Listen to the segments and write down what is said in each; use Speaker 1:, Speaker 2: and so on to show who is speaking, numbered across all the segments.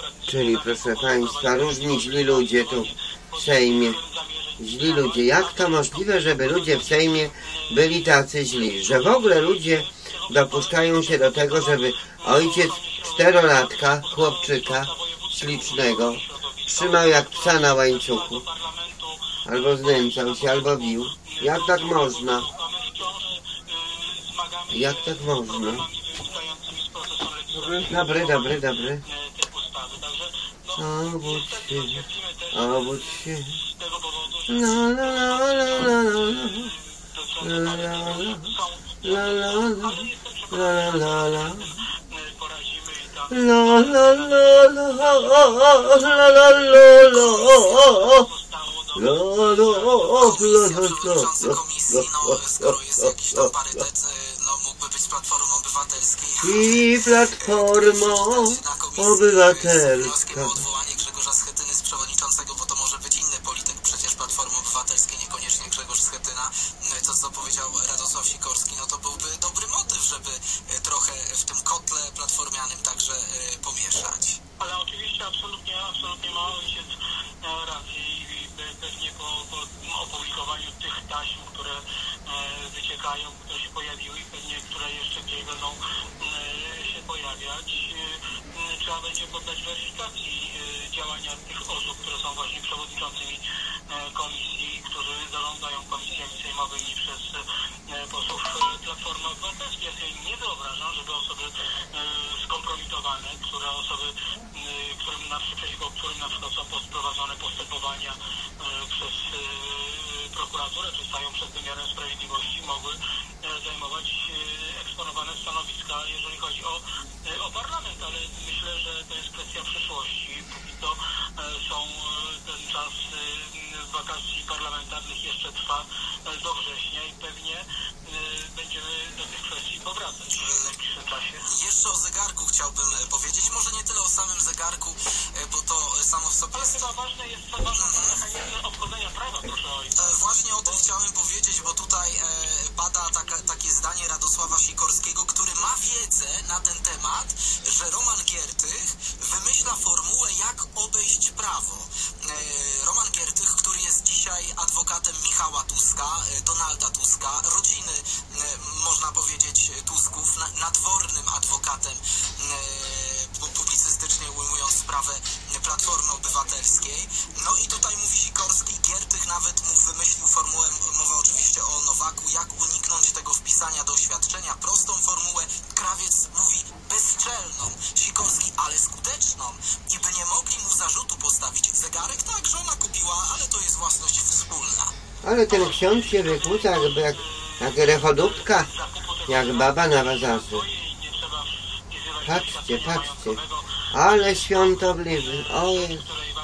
Speaker 1: Czyli proszę Państwa, różni źli ludzie tu w Sejmie. Źli ludzie. Jak to możliwe, żeby ludzie w Sejmie byli tacy źli? Że w ogóle ludzie dopuszczają się do tego, żeby ojciec 4-latka, chłopczyka ślicznego, trzymał jak psa na łańcuchu. Albo znęcał się, albo bił. Jak tak można? Jak tak można? Dobry. Obudź się. I Platforma Obywatelska.
Speaker 2: Odwołanie Grzegorza Schetyny z przewodniczącego, bo to może być inny polityk przecież Platformy Obywatelskiej, niekoniecznie Grzegorz Schetyna. To, co powiedział Radosław Sikorski, no to byłby dobry motyw, żeby trochę w tym kotle platformianym także pomieszać. Ale oczywiście absolutnie ma ojciec rację i pewnie po opublikowaniu tych taśm, które wyciekają, które się pojawiły i pewnie które jeszcze gdzieś będą się pojawiać, trzeba będzie poddać weryfikacji działania tych osób, które są właśnie przewodniczącymi komisji, którzy zarządzają komisjami sejmowymi przez posłów Platformy Obywatelskiej. Ja sobie nie wyobrażam, żeby osoby skompromitowane, przeciwko którym na przykład są prowadzone postępowania przez prokuraturę, czy stają przed wymiarem sprawiedliwości, mogły zajmować eksponowane stanowiska, jeżeli chodzi o parlament, ale myślę, że to jest kwestia przyszłości. Póki to ten czas wakacji parlamentarnych jeszcze trwa do września i pewnie będziemy do tych kwestii powracać w najbliższym czasie. Jeszcze o zegarku chciałbym powiedzieć, może nie tyle o samym zegarku, bo to samo w sobie jest... Ale chyba ważne jest mechanizm obchodzenia prawa, proszę ojca. Właśnie o tym chciałem powiedzieć, bo tutaj pada takie zdanie Radosława Sikorskiego, który ma wiedzę na ten temat, że Roman Giertych wymyśla formułę, jak obejść prawo. Roman Giertych, który jest dzisiaj adwokatem Michała Tuska, Donalda Tuska, rodziny, można powiedzieć, Tusków, nadwornym adwokatem, publicystycznie ujmując sprawę Platformy Obywatelskiej. No i tutaj mówi Sikorski, Giertych nawet mu wymyślił formułę, mowa oczywiście o Nowaku, jak uniknąć tego wpisania do oświadczenia, prostą formułę, Krawiec mówi bezczelną, Sikorski, ale skuteczną i by nie mogli mu zarzutu postawić. Zegarek tak, żona kupiła, ale to jest własność wspólna.
Speaker 1: Ale ten ksiądz się wykłóca jakby jak rechodówka, jak baba na bazarze. Patrzcie, ale świątobliwy, ojej.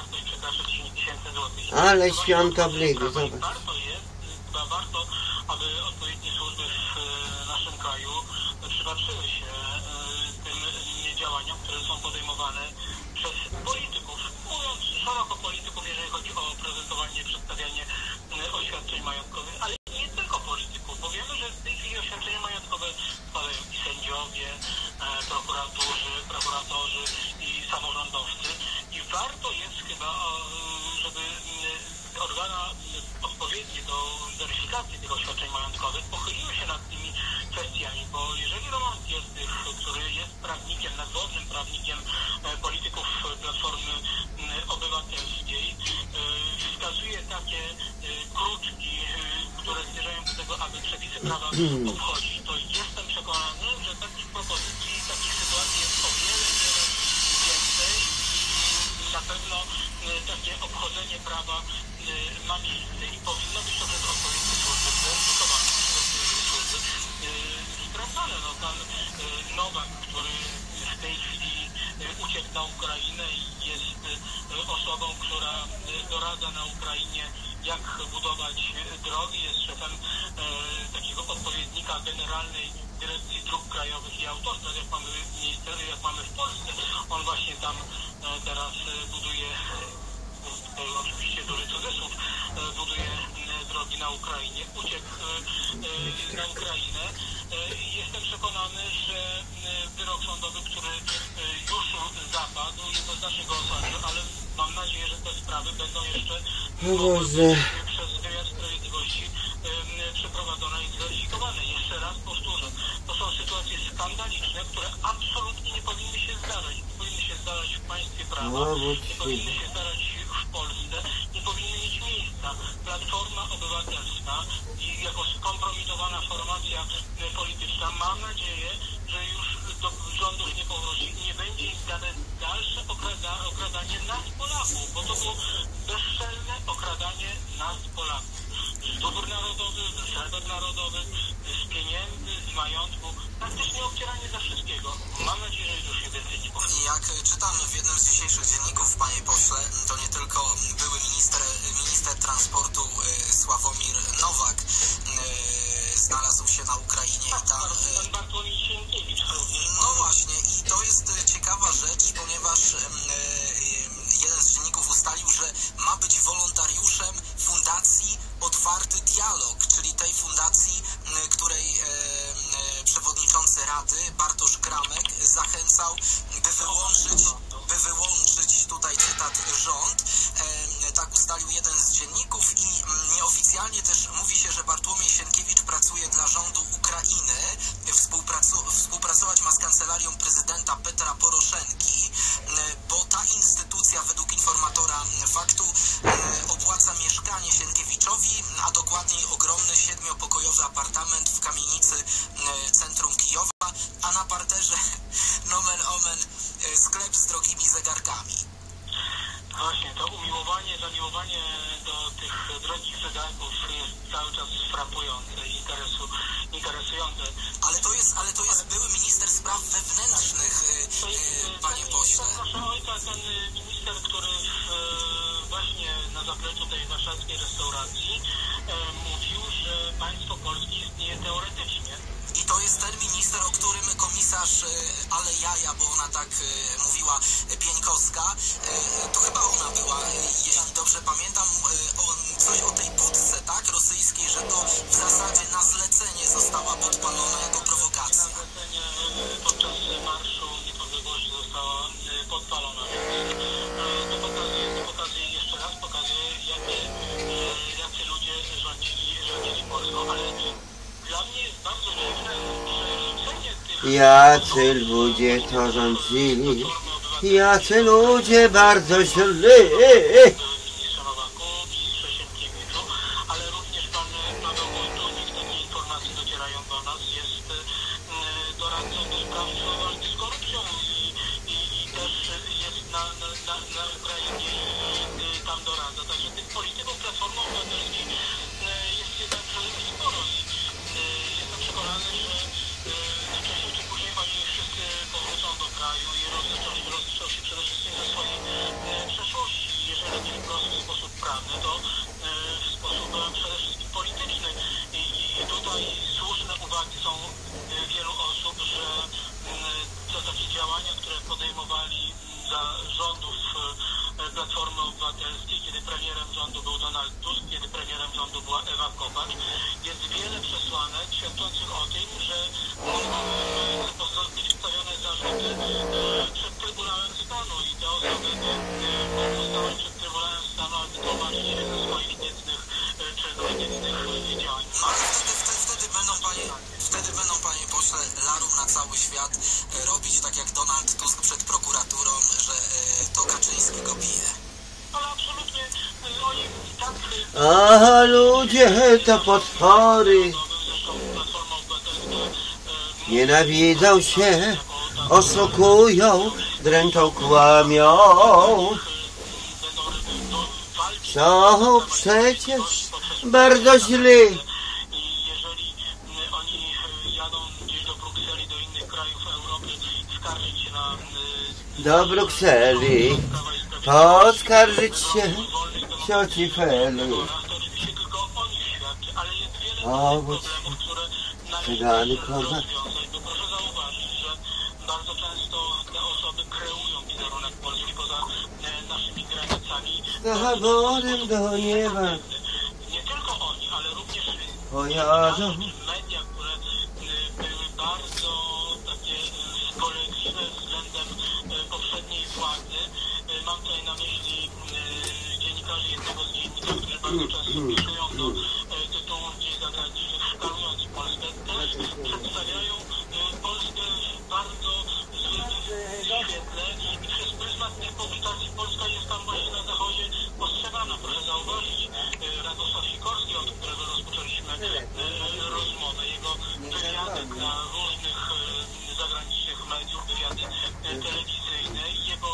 Speaker 1: Ale świątobliwy, zobacz.
Speaker 2: Warto, aby odpowiednie służby w naszym kraju przypatrzyły się tym działaniom, które są podejmowane przez polityków. Mówiąc szeroko polityków, jeżeli chodzi o prezentowanie, przedstawianie oświadczeń majątkowych, ale nie tylko polityków, bo wiemy, że w tej chwili oświadczenia majątkowe składają i sędziowie, prokuratorzy i samorządowcy. I warto jest chyba, żeby organa odpowiednie do weryfikacji tych oświadczeń majątkowych pochyliły się nad tymi kwestiami, bo jeżeli Roman Giertych, który jest prawnikiem, nadwornym prawnikiem polityków Platformy Obywatelskiej, wskazuje takie kruczki, które zmierzają do tego, aby przepisy prawa obchodzić, to jestem przekonany, że takich propozycji, takich sytuacji jest o wiele więcej i na pewno takie obchodzenie prawa ma miejsce i powinno być to przez odpowiednie służby zweryfikowane przez odpowiednie służby sprawdzane. No, pan Nowak, który w tej chwili uciekł na Ukrainę i jest osobą, która doradza na Ukrainie, jak budować drogi, jest szefem takiego odpowiednika Generalnej Dyrekcji Dróg Krajowych i Autostrad, jak mamy w Polsce. On właśnie tam teraz buduje, oczywiście duży cudzysłów, buduje drogi na Ukrainie, uciekł na Ukrainę. Jestem przekonany, że wyrok sądowy, który już zapadł jednoznacznie go osądził, ale mam nadzieję, że te sprawy będą jeszcze przez wymiar sprawiedliwości przeprowadzone i zweryfikowane. Jeszcze raz powtórzę, to są sytuacje skandaliczne, które absolutnie nie powinny się zdarzać. Nie powinny się zdarzać w państwie prawa, nie powinny się zdarzać w Polsce, nie powinny mieć miejsca. Platforma Obywatelska i jako skompromitowana formacja polityczna, mam nadzieję, że już do rządów nie powróci i nie będzie im dane dalsze okradanie nas Polaków, bo to było bezczelne okradanie nas Polaków. Z dóbr narodowych, z sreber narodowych, z pieniędzy, z majątku, praktycznie obcieranie za wszystkiego. Mam nadzieję, że już się więcej nie powtórzy.
Speaker 3: Jak czytam w jednym z dzisiejszych dzienników, panie pośle, to nie tylko były minister transportu Sławomir Nowak znalazł się na Ukrainie i tam...
Speaker 2: Pan Bartłomiej Sienkiewicz również.
Speaker 3: No właśnie, i to jest ciekawa rzecz, ponieważ jeden z dzienników ustalił, że ma być wolontariuszem Fundacji Otwarty Dialog, czyli tej fundacji, której przewodniczący Rady Bartosz Kramek zachęcał, by wyłączyć tutaj cytat rząd. Tak ustalił jeden z dzienników i nieoficjalnie też mówi się, że Bartłomiej Sienkiewicz pracuje dla rządu Ukrainy, współpracować ma z kancelarią prezydenta Petra Poroszenki, bo ta instytucja według informatora Faktu opłaca mieszkanie Sienkiewiczowi, a dokładniej ogromny 7-pokojowy apartament w kamienicy centrum Kijowa, a na parterze nomen omen sklep z drogimi zegarkami.
Speaker 2: Właśnie, to zamiłowanie do tych drogich zegarków jest cały czas frapujące i interesujące.
Speaker 3: Ale to jest były minister spraw wewnętrznych, panie pośle.
Speaker 2: Proszę ojca, ten minister, który właśnie na zapleczu tej warszawskiej restauracji mówił, że państwo polskie istnieje teoretycznie.
Speaker 3: I to jest ten minister, o którym komisarz Ale Jaja, bo ona tak mówiła, Pieńkowska, to chyba ona była, jeśli dobrze pamiętam, coś o tej budce, tak, rosyjskiej, że to w zasadzie na zlecenie została podpalona jako prowokacja.
Speaker 2: Na zlecenie podczas Marszu Niepodległości została podpalona. To pokazuje, jeszcze raz pokazuje, jacy ludzie rządzili Polską, ale dla mnie jest bardzo dziwne, że rzucenie tych...
Speaker 1: Jacy ludzie to rządzili, jacy ludzie bardzo źli.
Speaker 2: Ministrze Nowaku, ministrze Sienkiewiczu, ale również pan Paweł Wojtunik, takie informacje docierają do nas, jest doradcą do spraw walki z korupcją i też jest na Ukrainie i tam doradza. Także tych polityków Platformy Obywatelskiej jest jednak sporo i jestem przekonany, że wcześniej czy później oni wszyscy powrócą do kraju i rozliczą się przede wszystkim ze swojej przeszłości. Jeżeli nie wprost w sposób prawny, to w sposób przede wszystkim polityczny. I tutaj słuszne uwagi są wielu osób, że to takie działania, które podejmowali za rządów Platformy Obywatelskiej, kiedy premierem rządu był Donald Tusk, kiedy premierem rządu była Ewa Kopacz, jest wiele przesłanek świadczących o tym, że mogą być stawione zarzuty przed Trybunałem Stanu i te osoby mogą stanąć przed Trybunałem Stanu, aby tłumaczyć się ze swoich niecnych działań.
Speaker 3: Ale wtedy będą, panie pośle, larum na cały świat robić tak jak Donald Tusk przed prokuraturą, że to Kaczyński go bije.
Speaker 2: Ale absolutnie oni i tak...
Speaker 1: A ludzie to potwory, nienawidzą się, oszukują, dręczą, kłamią. Są przecież bardzo źli.
Speaker 2: I jeżeli oni jadą gdzieś do Brukseli, do innych krajów Europy, skarżyć się na...
Speaker 1: Do Brukseli, poskarżyć się cioci Feli.
Speaker 2: To oczywiście tylko o nich świadczy, ale jest wiele
Speaker 1: Obóz,
Speaker 2: problemów, które
Speaker 1: cygany,
Speaker 2: należy
Speaker 1: kozak.
Speaker 2: rozwiązać. Bo proszę zauważyć, że bardzo często te osoby kreują wizerunek Polski poza naszymi granicami.
Speaker 1: Zachodem do nieba
Speaker 2: Nie tylko oni, ale również
Speaker 1: pojadą.
Speaker 2: media, które były bardzo takie spolegliwe względem poprzedniej władzy, tutaj na myśli dziennikarzy jednego z dzienników, którzy bardzo często pisują do tytułów gdzieś zagranicznych, szkalując Polskę, też przedstawiają Polskę w bardzo złym świetle i przez pryzmat tych publikacji Polska jest tam właśnie na zachodzie postrzegana. Proszę zauważyć, Radosław Sikorski, od którego rozpoczęliśmy rozmowę, jego wywiady dla różnych zagranicznych mediów, wywiady telewizyjne, jego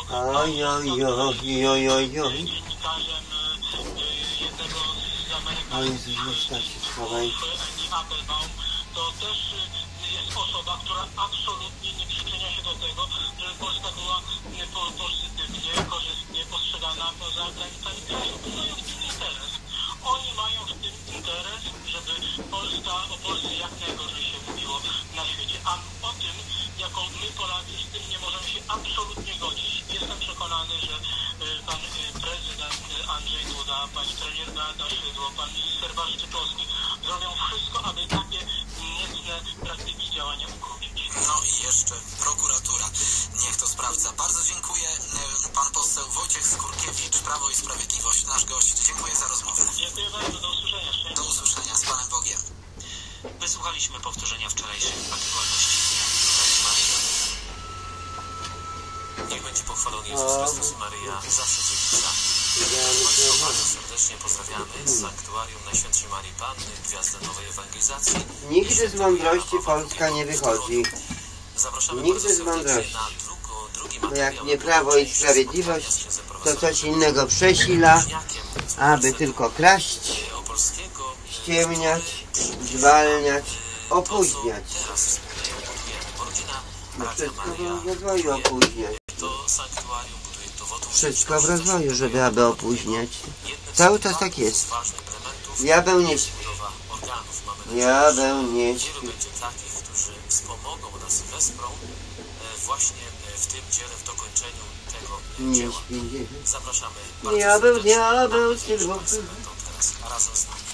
Speaker 2: dziennikarzem jednego z amerykańskich Applebaum, to też jest osoba, która absolutnie nie przyczynia się do tego, żeby Polska była pozytywnie, korzystnie postrzegana poza granicami kraju. Mają w tym interes. Oni mają w tym interes, żeby o Polsce jak najgorzej się mówiło na świecie. A o tym, jako my Polacy z tym nie możemy się absolutnie godzić. Jestem przekonany, że pan prezydent Andrzej Duda, pani premier Beata Szydło, pan minister Waszczykowski zrobią wszystko, aby takie niecne praktyki działania ukrócić.
Speaker 3: No i jeszcze prokuratura. Niech to sprawdza. Bardzo dziękuję. Pan poseł Wojciech Skurkiewicz, Prawo i Sprawiedliwość, nasz gość. Dziękuję za rozmowę.
Speaker 2: Dziękuję bardzo. Do usłyszenia.
Speaker 3: Do usłyszenia. Z Panem Bogiem.
Speaker 4: Wysłuchaliśmy powtórzenia wczorajszej aktualności dnia. Cześć Maria. Niech będzie pochwalony Jezus Chrystus, Maryja, zawsze dziewica. Państwa bardzo serdecznie pozdrawiamy z Sanktuarium Najświętszej Marii Panny, Gwiazdy Nowej Ewangelizacji.
Speaker 1: Nigdy z mądrości Polska nie wychodzi.
Speaker 4: Zapraszamy
Speaker 1: Nigdy z
Speaker 4: bardzo serdecznie
Speaker 1: mądrości.
Speaker 4: na drugi
Speaker 1: Bo
Speaker 4: materiał.
Speaker 1: jak nie Prawo i Sprawiedliwość, to coś innego przesila, aby tylko kraść,
Speaker 4: Opolskiego
Speaker 1: ściemniać, zwalniać, opóźniać.
Speaker 4: teraz budujemy. Rodzina
Speaker 1: No
Speaker 4: Radia
Speaker 1: wszystko
Speaker 4: Maria
Speaker 1: w rozwoju opóźniać.
Speaker 4: to sanktuarium buduje dowodów.
Speaker 1: Wszystko w rozwoju, żeby aby opóźniać. Cały czas tak jest. Diabeł nie śpi. Diabeł nie
Speaker 4: Wielu
Speaker 1: śpi.
Speaker 4: będzie takich, którzy wspomogą nas, wesprą właśnie w tym dziele, w dokończeniu tego
Speaker 1: Nie
Speaker 4: dzieła.
Speaker 1: śpi.
Speaker 4: Zapraszamy
Speaker 1: Diabeł,
Speaker 4: serdecznie
Speaker 1: diabeł,
Speaker 4: na
Speaker 1: sylwo.
Speaker 4: będą teraz razem z nami.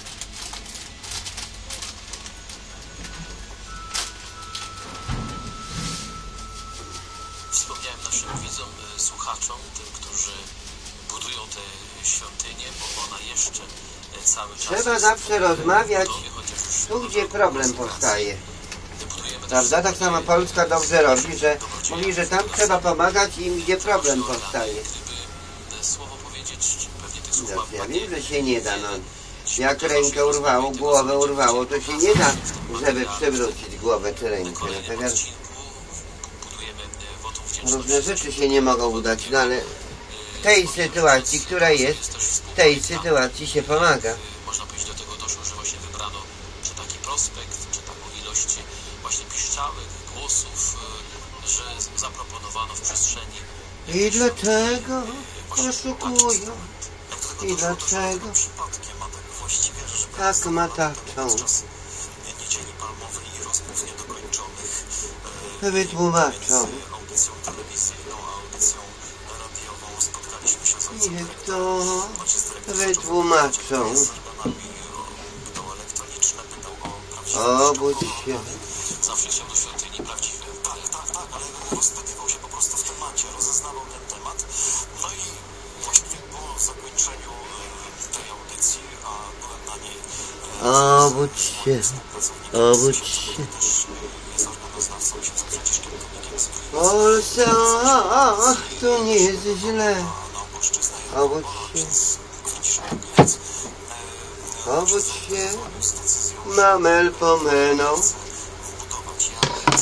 Speaker 4: Wspomniałem naszym widzom, słuchaczom, tym, którzy budują tę świątynię, bo ona jeszcze cały czas
Speaker 1: Trzeba
Speaker 4: jest
Speaker 1: zawsze rozmawiać
Speaker 4: w budowie, chociaż już
Speaker 1: tu, gdzie problem
Speaker 4: restauracji.
Speaker 1: powstaje.
Speaker 4: Budujemy
Speaker 1: Prawda? Tak samo Polska dobrze robi, że mówi, że tam trzeba pomagać im, gdzie problem powstaje.
Speaker 4: Gdyby słowo powiedzieć, pewnie tych słów
Speaker 1: No, ja
Speaker 4: padnie
Speaker 1: wiem, że się nie da, no. Jak rękę urwało, głowę urwało, to się nie da, żeby przywrócić głowę czy rękę. No, tak jak
Speaker 4: budujemy wotum
Speaker 1: różne
Speaker 4: wdzięczności.
Speaker 1: rzeczy się nie mogą udać, no ale w tej sytuacji, która jest, w tej sytuacji się pomaga.
Speaker 4: Można powiedzieć, do tego doszło, że właśnie wybrano czy taki prospekt, czy taką ilość właśnie piszczałych głosów, że zaproponowano w przestrzeni.
Speaker 1: I dlaczego oszukują? I dlaczego
Speaker 3: Przypadkiem, a tak właściwie rzecz
Speaker 1: tak mataczą?
Speaker 3: podczas Niedzieli Palmowej i rozmów niedokończonych
Speaker 1: Wytłumaczą.
Speaker 3: audycją telewizyjną, audycją radiową spotkaliśmy się z ojcem
Speaker 1: Niech
Speaker 3: rektorem.
Speaker 1: to
Speaker 3: Ojciec dyrektor
Speaker 1: wytłumaczą.
Speaker 3: pytał o elektroniczne, pytał o prawdziwe
Speaker 1: Obudź się.
Speaker 3: Zawsze chciał do świątyni prawdziwy. Tak, ale rozpytywał się po prostu w temacie, rozeznawał ten temat. No i właściwie po zakończeniu tej audycji, a byłem na niej
Speaker 1: Obudź się. Obudź się.
Speaker 3: też jest organoznawcą księdzem Franciszkiem Komikiem z
Speaker 1: Polska, tu nie jest źle.
Speaker 3: na Opolszczyznę i
Speaker 1: Obudź się.
Speaker 3: ksiądz Franciszek Komiec
Speaker 1: Obudź się.
Speaker 3: z decyzją
Speaker 1: Mamel pomeną.
Speaker 3: budować. Ja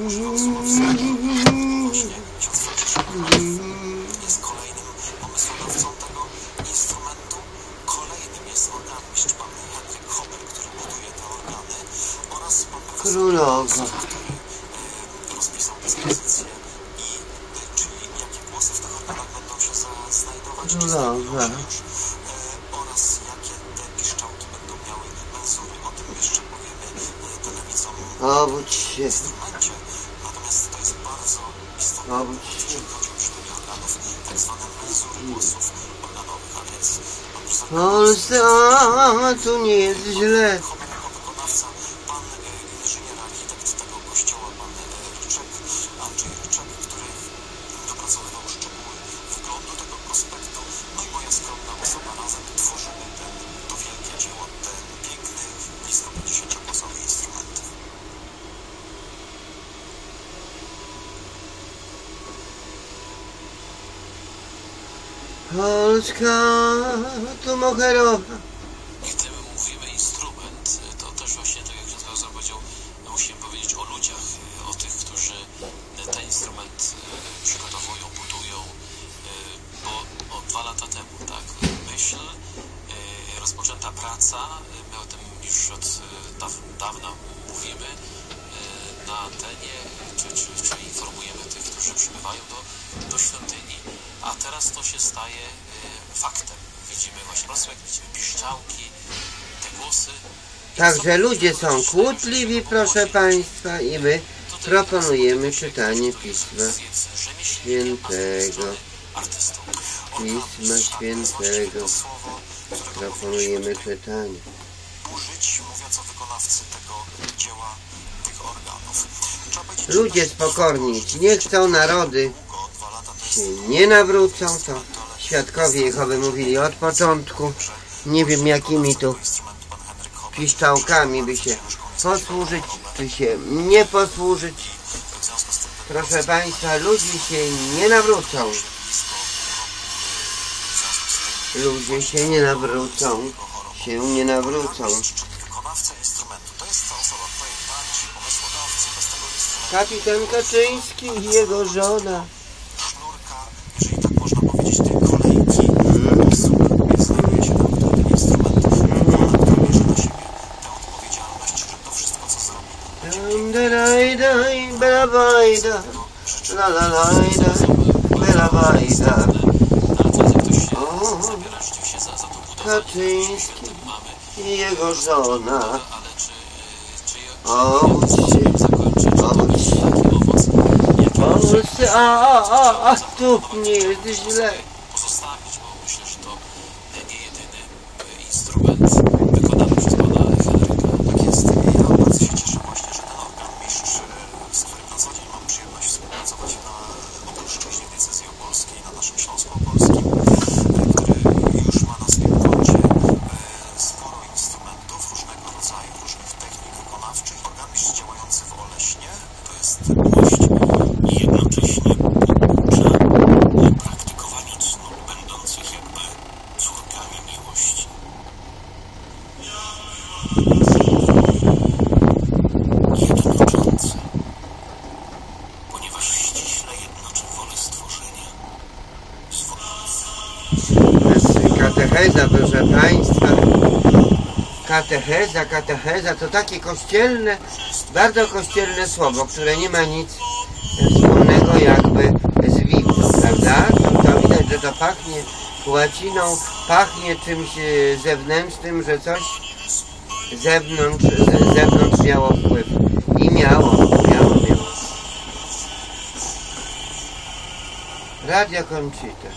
Speaker 3: właśnie ksiądz Franciszek jest kolejnym pomysłodawcą tego instrumentu. Kolejnym jest organist pan Henryk Hober, który buduje te organy, oraz pan profesor
Speaker 1: Królowa.
Speaker 3: który rozpisał dyspozycję i czyli jakie głosy w tych organach będą się znajdować, czy znajdują się już, oraz jakie te piszczałki będą miały menzury. O tym jeszcze powiemy telewidzom
Speaker 1: Obudź się.
Speaker 3: instrumencie, natomiast to jest bardzo istotne,
Speaker 1: Obudź się.
Speaker 3: jeżeli chodzi o brzmienie organów, tak zwane menzury głosów organowych, a więc pan profesor
Speaker 1: Polska, tu nie jest źle.
Speaker 3: Homer jako wykonawca, pan inżynier, architekt tego kościoła, pan Ryczek, Andrzej Ryczek, który dopracowywał szczegóły wyglądu tego
Speaker 1: Polska to moherowa.
Speaker 4: Gdy mówimy instrument, to też właśnie, tak jak profesor powiedział, musimy powiedzieć o ludziach, o tych, którzy ten instrument przygotowują, budują, bo 2 lata temu, tak, myśl, rozpoczęta praca, my o tym już od dawna mówimy na antenie, czy informujemy tych, którzy przybywają do świątyni, a teraz to się staje faktem. Widzimy właśnie rozsłek, widzimy piszczałki, te głosy.
Speaker 1: Także ludzie są kłótliwi, proszę Państwa, i my proponujemy czytanie Pisma Świętego. Pisma Świętego. Proponujemy czytanie.
Speaker 3: Użyć, mówiąc o wykonawcy tego dzieła, tych organów.
Speaker 1: Ludzie spokorni, nie chcą narody, się nie nawrócą, to świadkowie Jehowy mówili od początku. Nie wiem, jakimi tu piszczałkami by się posłużyć, czy się nie posłużyć. Proszę Państwa, ludzie się nie nawrócą. Ludzie się nie nawrócą. Się nie nawrócą.
Speaker 3: Wykonawca instrumentu to jest ta osoba, projektanci, pomysłodawcy, bez tego instrumentu.
Speaker 1: Kapitan Kaczyński i jego żona.
Speaker 3: Sznurka, jeżeli tak można powiedzieć, tej kolejki znajduje się tam, który ten instrument bierze na siebie tę odpowiedzialność, że to wszystko, co zrobi,
Speaker 1: Kaczyński i jego żona. Polsce, a tu nie jest źle.
Speaker 4: Pozostawić, bo myślę, że to nie jedyny instrument wykonany przez pana Henryka.
Speaker 3: tak jest. Ja bardzo się cieszę właśnie, że ten organ mistrz, z którym na co dzień mam przyjemność współpracować oprócz wcześniej diecezji opolskiej, na naszym Śląsku Opolskim, który już ma na swoim koncie sporo instrumentów różnego rodzaju, różnych technik wykonawczych. Organ mistrz działający w Oleśnie to jest gość i jednocześnie poucza o praktykowaniu cnót będących jakby córkami miłości. Jednoczący, ponieważ ściśle jednoczy wolę stworzenia.
Speaker 1: Katecheza, proszę Państwa. Katecheza to takie kościelne, bardzo kościelne słowo, które nie ma nic wspólnego jakby z Biblią, prawda? To widać, że to pachnie łaciną, pachnie czymś zewnętrznym, że coś z zewnątrz miało wpływ. I miało. Radio Conchita.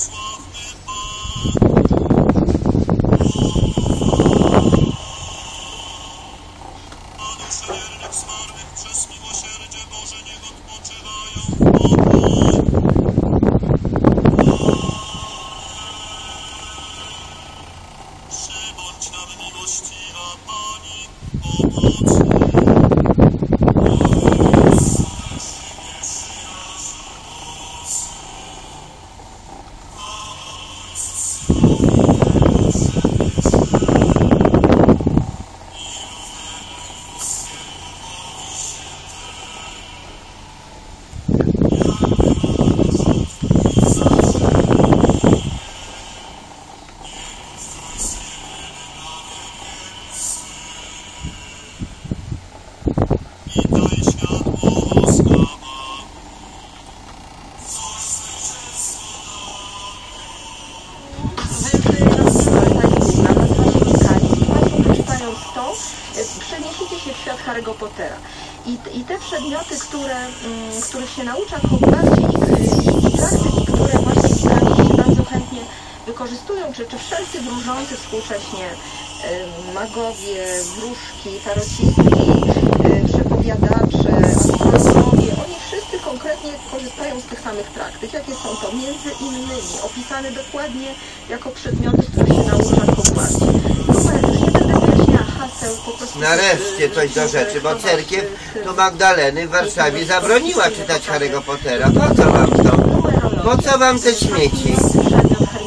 Speaker 5: Przeniesiecie się w świat Harry'ego Pottera. I te przedmioty, których się naucza w Hogwarcie i praktyki, które właśnie ci bardzo chętnie wykorzystują, czy wszelcy wróżący współcześnie, magowie, wróżki, tarocistki, przepowiadacze, astrologowie, oni wszyscy konkretnie korzystają z tych samych praktyk. Jakie są to? Między innymi opisane dokładnie jako przedmioty, z których się naucza w Hogwarcie. Już nie będę wyjaśniała haseł, po prostu...
Speaker 1: Nareszcie coś do rzeczy, bo cerkiew tu Magdaleny w Warszawie zabroniła czytać Harry'ego Pottera. Po co wam to? Po co wam te śmieci?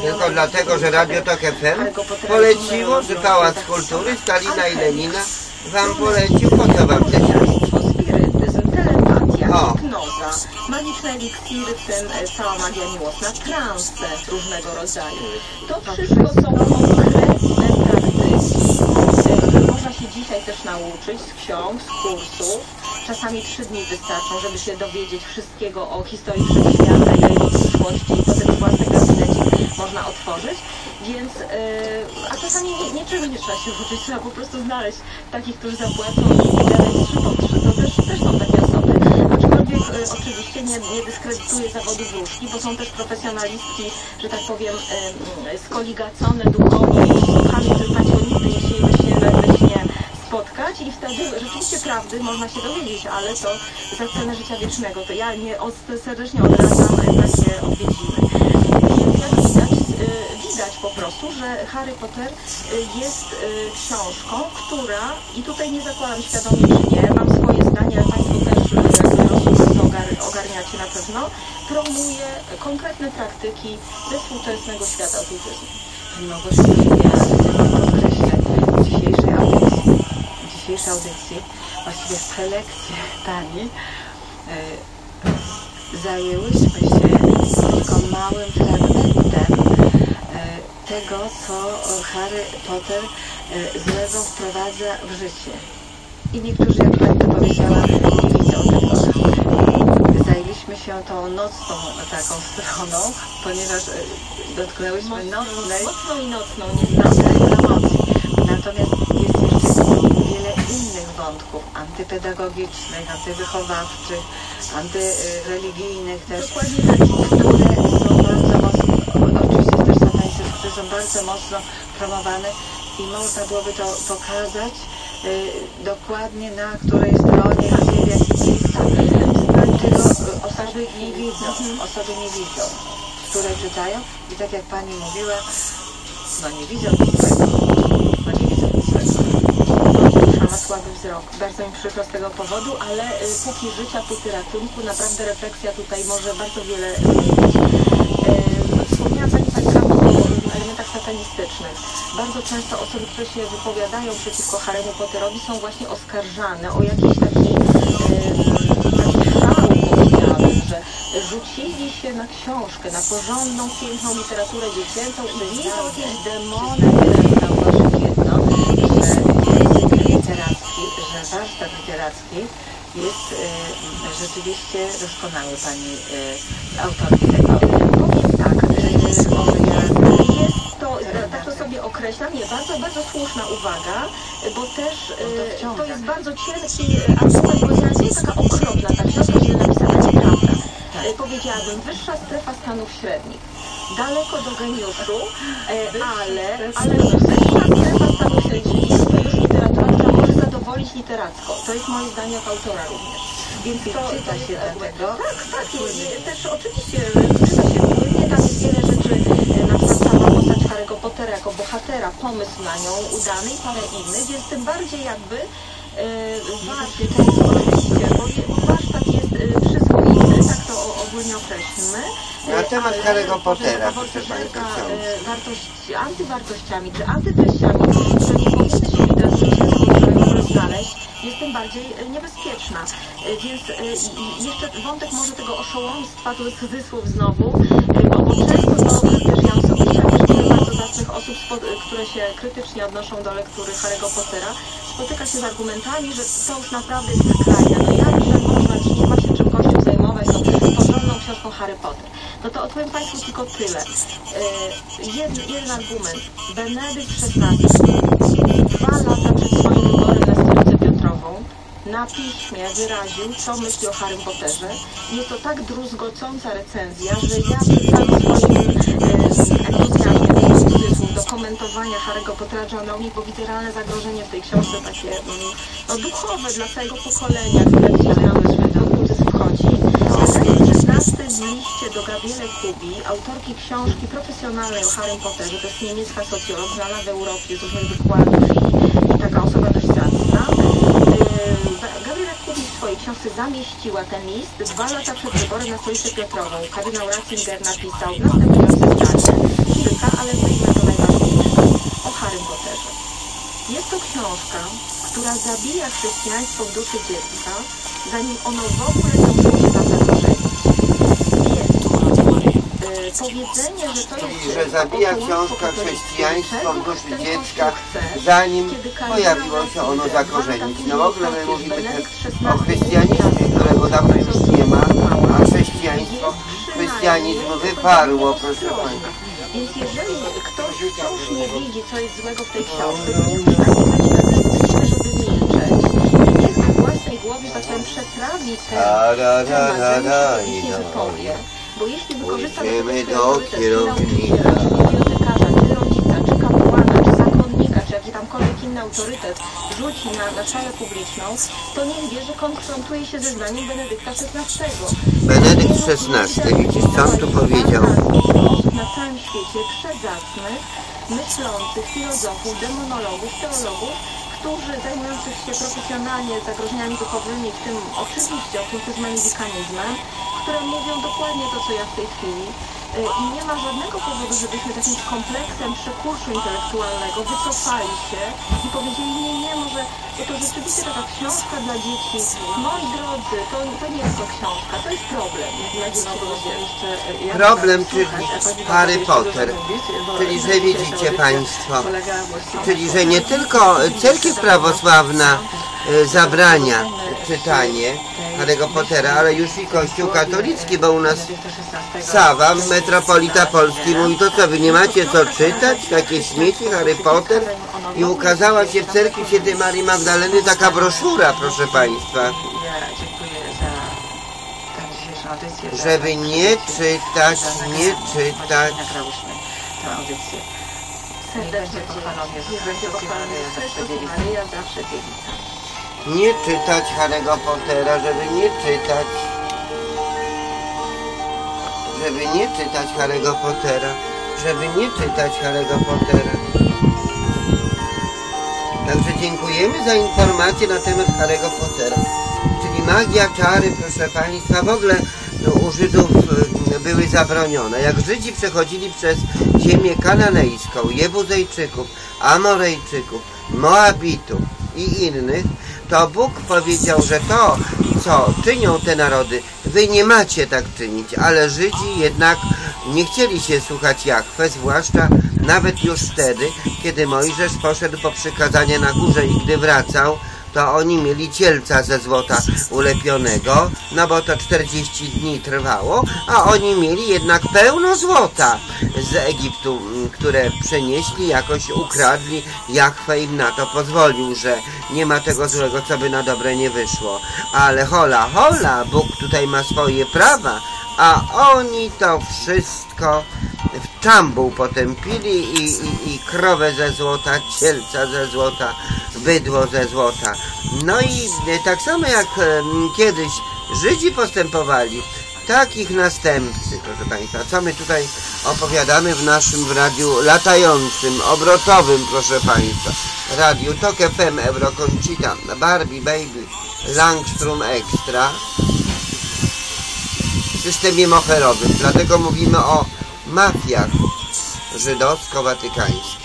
Speaker 1: Tylko dlatego, że Radio Tok FM poleciło, że Pałac Kultury Stalina i Lenina wam polecił, po co wam te książki?
Speaker 5: Spirytyzm, telepatia, hipnoza, magiczne eliksiry, w tym cała magia miłosna, transe różnego rodzaju. To wszystko są konkretne praktyki, które można się dzisiaj też nauczyć z ksiąg, z kursów. Czasami 3 dni wystarczą, żeby się dowiedzieć wszystkiego o historii wszechświata i o jego przyszłości i potem własny gabinecik można otworzyć. Więc, a czasami niczego nie trzeba się uczyć, trzeba po prostu znaleźć takich, którzy zapłacą i dalej 3 po 3. To też są takie osoby. Aczkolwiek oczywiście nie dyskredytuję zawodu wróżki, bo są też profesjonalistki, że tak powiem, skoligacone duchowo i duchami, których Państwo nigdy nie chcielibyście we śnie spotkać i wtedy rzeczywiście prawdy można się dowiedzieć, ale to za cenę życia wiecznego. To ja serdecznie odradzam takie odwiedziny. Więc jak widać po prostu, że Harry Potter jest książką, która, i tutaj nie zakładam świadomie czy nie, mam swoje zdanie, ale Państwo też jakby rozumiem, to ogarniacie na pewno, promuje konkretne praktyki ze współczesnego świata okultyzmu.
Speaker 6: Pani Małgorzata, ja chciałam podkreślać w dzisiejszej audycji, właściwie w prelekcji Pani, zajęłyśmy się tylko małym fragmentem tego, co Harry Potter złego wprowadza w życie. I niektórzy, jak Pani to powiedziała, nie widzą tego. Zajęliśmy się tą nocną taką stroną, ponieważ dotknęłyśmy nocnej
Speaker 5: Mocną i nocną,
Speaker 6: promocji. Natomiast jest jeszcze wiele innych wątków antypedagogicznych, antywychowawczych, antyreligijnych też, które są bardzo mocno, oczywiście też satanistyczne, które są bardzo mocno promowane i można byłoby to pokazać dokładnie na której stronie, gdzie, w jaki czego osoby nie widzą, które czytają i tak jak Pani mówiła, no nie widzą
Speaker 5: ma słaby wzrok. Bardzo mi przykro z tego powodu, ale póki życia, póki ratunku, naprawdę refleksja tutaj może bardzo wiele zmienić. Wspomniała Pani o elementach satanistycznych. Bardzo często osoby, które się wypowiadają przeciwko Harrymu Potterowi, są właśnie oskarżane o jakiś taki szał, powiedziałabym, że rzucili się na książkę, na porządną, piękną literaturę dziecięcą i widzą jakieś demony.
Speaker 6: Że warsztat literacki jest rzeczywiście doskonały, Pani autorki tego.
Speaker 5: Powiem tak, jest to, tak to sobie określam, nie, bardzo słuszna uwaga, bo też to jest bardzo cienki argument, bo jest taka okropna ta książka, źle napisana, nieprawda. Powiedziałabym, wyższa strefa Stanów Średnich. Daleko do geniuszu, ale wyższa strefa Stanów Średnich to już literatura, która może zadowolić literacko. To jest moje zdanie jako autora również. Więc to
Speaker 6: czyta się dlatego.
Speaker 5: Tak, też oczywiście czyta się płynnie, tam jest wiele rzeczy, na przykład sama postać Harry'ego Pottera jako bohatera, pomysł na nią udany i parę innych, więc tym bardziej jakby warsztat jest przyzwoity, tak to ogólnie określmy.
Speaker 1: Na temat Harry'ego Pottera, proszę Państwa,
Speaker 5: antywartościami czy antytreściami, które nie powinny się w literaturze znaleźć, jest tym bardziej niebezpieczna. Więc jeszcze wątek może tego oszołomstwa, to jest cudzysłów znowu, bo często to też ja osobiście bardzo zacnych osób, które się krytycznie odnoszą do lektury Harry'ego Pottera, spotyka się z argumentami, że to już naprawdę jest skrajne. No jakże można, nie ma się czym Kościół zajmować, no porządną książką Harry Potter. No to odpowiem Państwu tylko tyle. Jeden argument. Benedykt XVI 2 lata przed swoim wyborem na stolicę Piotrową na piśmie wyraził, co myśli o Harrym Potterze. Jest to tak druzgocąca recenzja, że ja przy całym swoim entuzjazmie do komentowania Harry'ego Pottera Johnowi, bo widzę realne zagrożenie w tej książce takie duchowe dla całego pokolenia, które dzisiaj do okultyzmu wchodzi. Benedykt XVI w liście do Gabriele Kubi, autorki książki profesjonalnej o Harrym Potterze, to jest niemiecka socjolog, znana w Europie z różnych wykładów i taka osoba dość zacna. Gabriela Kubi w swojej książce zamieściła ten list 2 lata przed wyborem na stolicę Piotrową. Kardynał Ratzinger napisał następujące zdanie. muzyka, ale wyjmę to najważniejsze. O Harrym Potterze. Jest to książka, która zabija chrześcijaństwo w duszy dziecka, zanim ono w ogóle zacznie się tam zakorzenić. Więc powiedzenie, że to jest...
Speaker 1: Czyli, że zabija książka chrześcijaństwo w duszy dziecka, zanim pojawiło się ono zakorzenić. No w ogóle my mówimy o chrześcijanizmie, którego dawno już nie ma, a chrystianizm wyparło, proszę Państwa.
Speaker 5: Więc jeżeli ktoś wciąż nie widzi, co jest złego w tej książce, to niech przynajmniej będzie na tyle żeby milczeć i niech w własnej głowie, tak powiem, przetrawi ten temat, nic nie wypowie. Bo jeśli wykorzysta
Speaker 1: do kierownika,
Speaker 5: bibliotekarza, czy rodzica, czy kapłana, czy zakonnika, czy jakikolwiek inny autorytet rzuci na salę publiczną, to niech wie, że konfrontuje się ze zdaniem Benedykta XVI.
Speaker 1: Benedykt XVI, widzisz, co on tu powiedział?
Speaker 5: Na całym świecie przezacnych, myślących filozofów, demonologów, teologów, którzy zajmujących się profesjonalnie zagrożeniami duchowymi, w tym oczywiście okultyzmem i wikanizmem, które mówią dokładnie to, co ja w tej chwili. I nie ma żadnego powodu, żebyśmy takim kompleksem przykurszu intelektualnego wycofali się i powiedzieli, nie, może to rzeczywiście taka książka dla dzieci. Moi drodzy, to nie jest to książka, to jest problem dla dzieci.
Speaker 1: Problem, czyli Harry Potter. Czyli, że widzicie Państwo, czyli, że nie tylko cerkiew prawosławna zabrania czytanie Harry'ego Pottera, ale już i Kościół katolicki, bo u nas Sawa, metropolita Polski, mówi, to co, wy nie macie co czytać? Takie śmieci, Harry Potter? I ukazała się w cerkwi Świętej Marii Magdaleny taka broszura, proszę Państwa.
Speaker 6: Ja dziękuję za tę dzisiejszą audycję.
Speaker 1: Żeby nie czytać.
Speaker 6: Nagrałyśmy tę audycję.
Speaker 5: Serdecznie
Speaker 6: pochwalony jest
Speaker 5: Chrystus i Maryja zawsze dziewica.
Speaker 1: Nie czytać Harry'ego Pottera, żeby nie czytać. Żeby nie czytać Harry'ego Pottera. Żeby nie czytać Harry'ego Pottera. Także dziękujemy za informację na temat Harry'ego Pottera. Czyli magia, czary, proszę Państwa, w ogóle u Żydów były zabronione. Jak Żydzi przechodzili przez ziemię kananejską, Jebuzejczyków, Amorejczyków, Moabitów i innych, to Bóg powiedział, że to, co czynią te narody, wy nie macie tak czynić, ale Żydzi jednak nie chcieli się słuchać Jahwe, zwłaszcza nawet już wtedy, kiedy Mojżesz poszedł po przykazanie na górze i gdy wracał, to oni mieli cielca ze złota ulepionego, no bo to 40 dni trwało, a oni mieli jednak pełno złota z Egiptu, które przenieśli, jakoś ukradli. Jahwe im na to pozwolił, że nie ma tego złego, co by na dobre nie wyszło. Ale hola, hola, Bóg tutaj ma swoje prawa, a oni to wszystko w czambuł potępili i krowę ze złota, cielca ze złota, bydło ze złota. No i tak samo jak kiedyś Żydzi postępowali, tak ich następcy, proszę Państwa. Co my tutaj opowiadamy w naszym radiu latającym, obrotowym, proszę Państwa. Radiu Tok FM, Eurokoncita, Barbie, Baby, Langstrom Extra w systemie moherowym. Dlatego mówimy o mafiach żydowsko-watykańskich.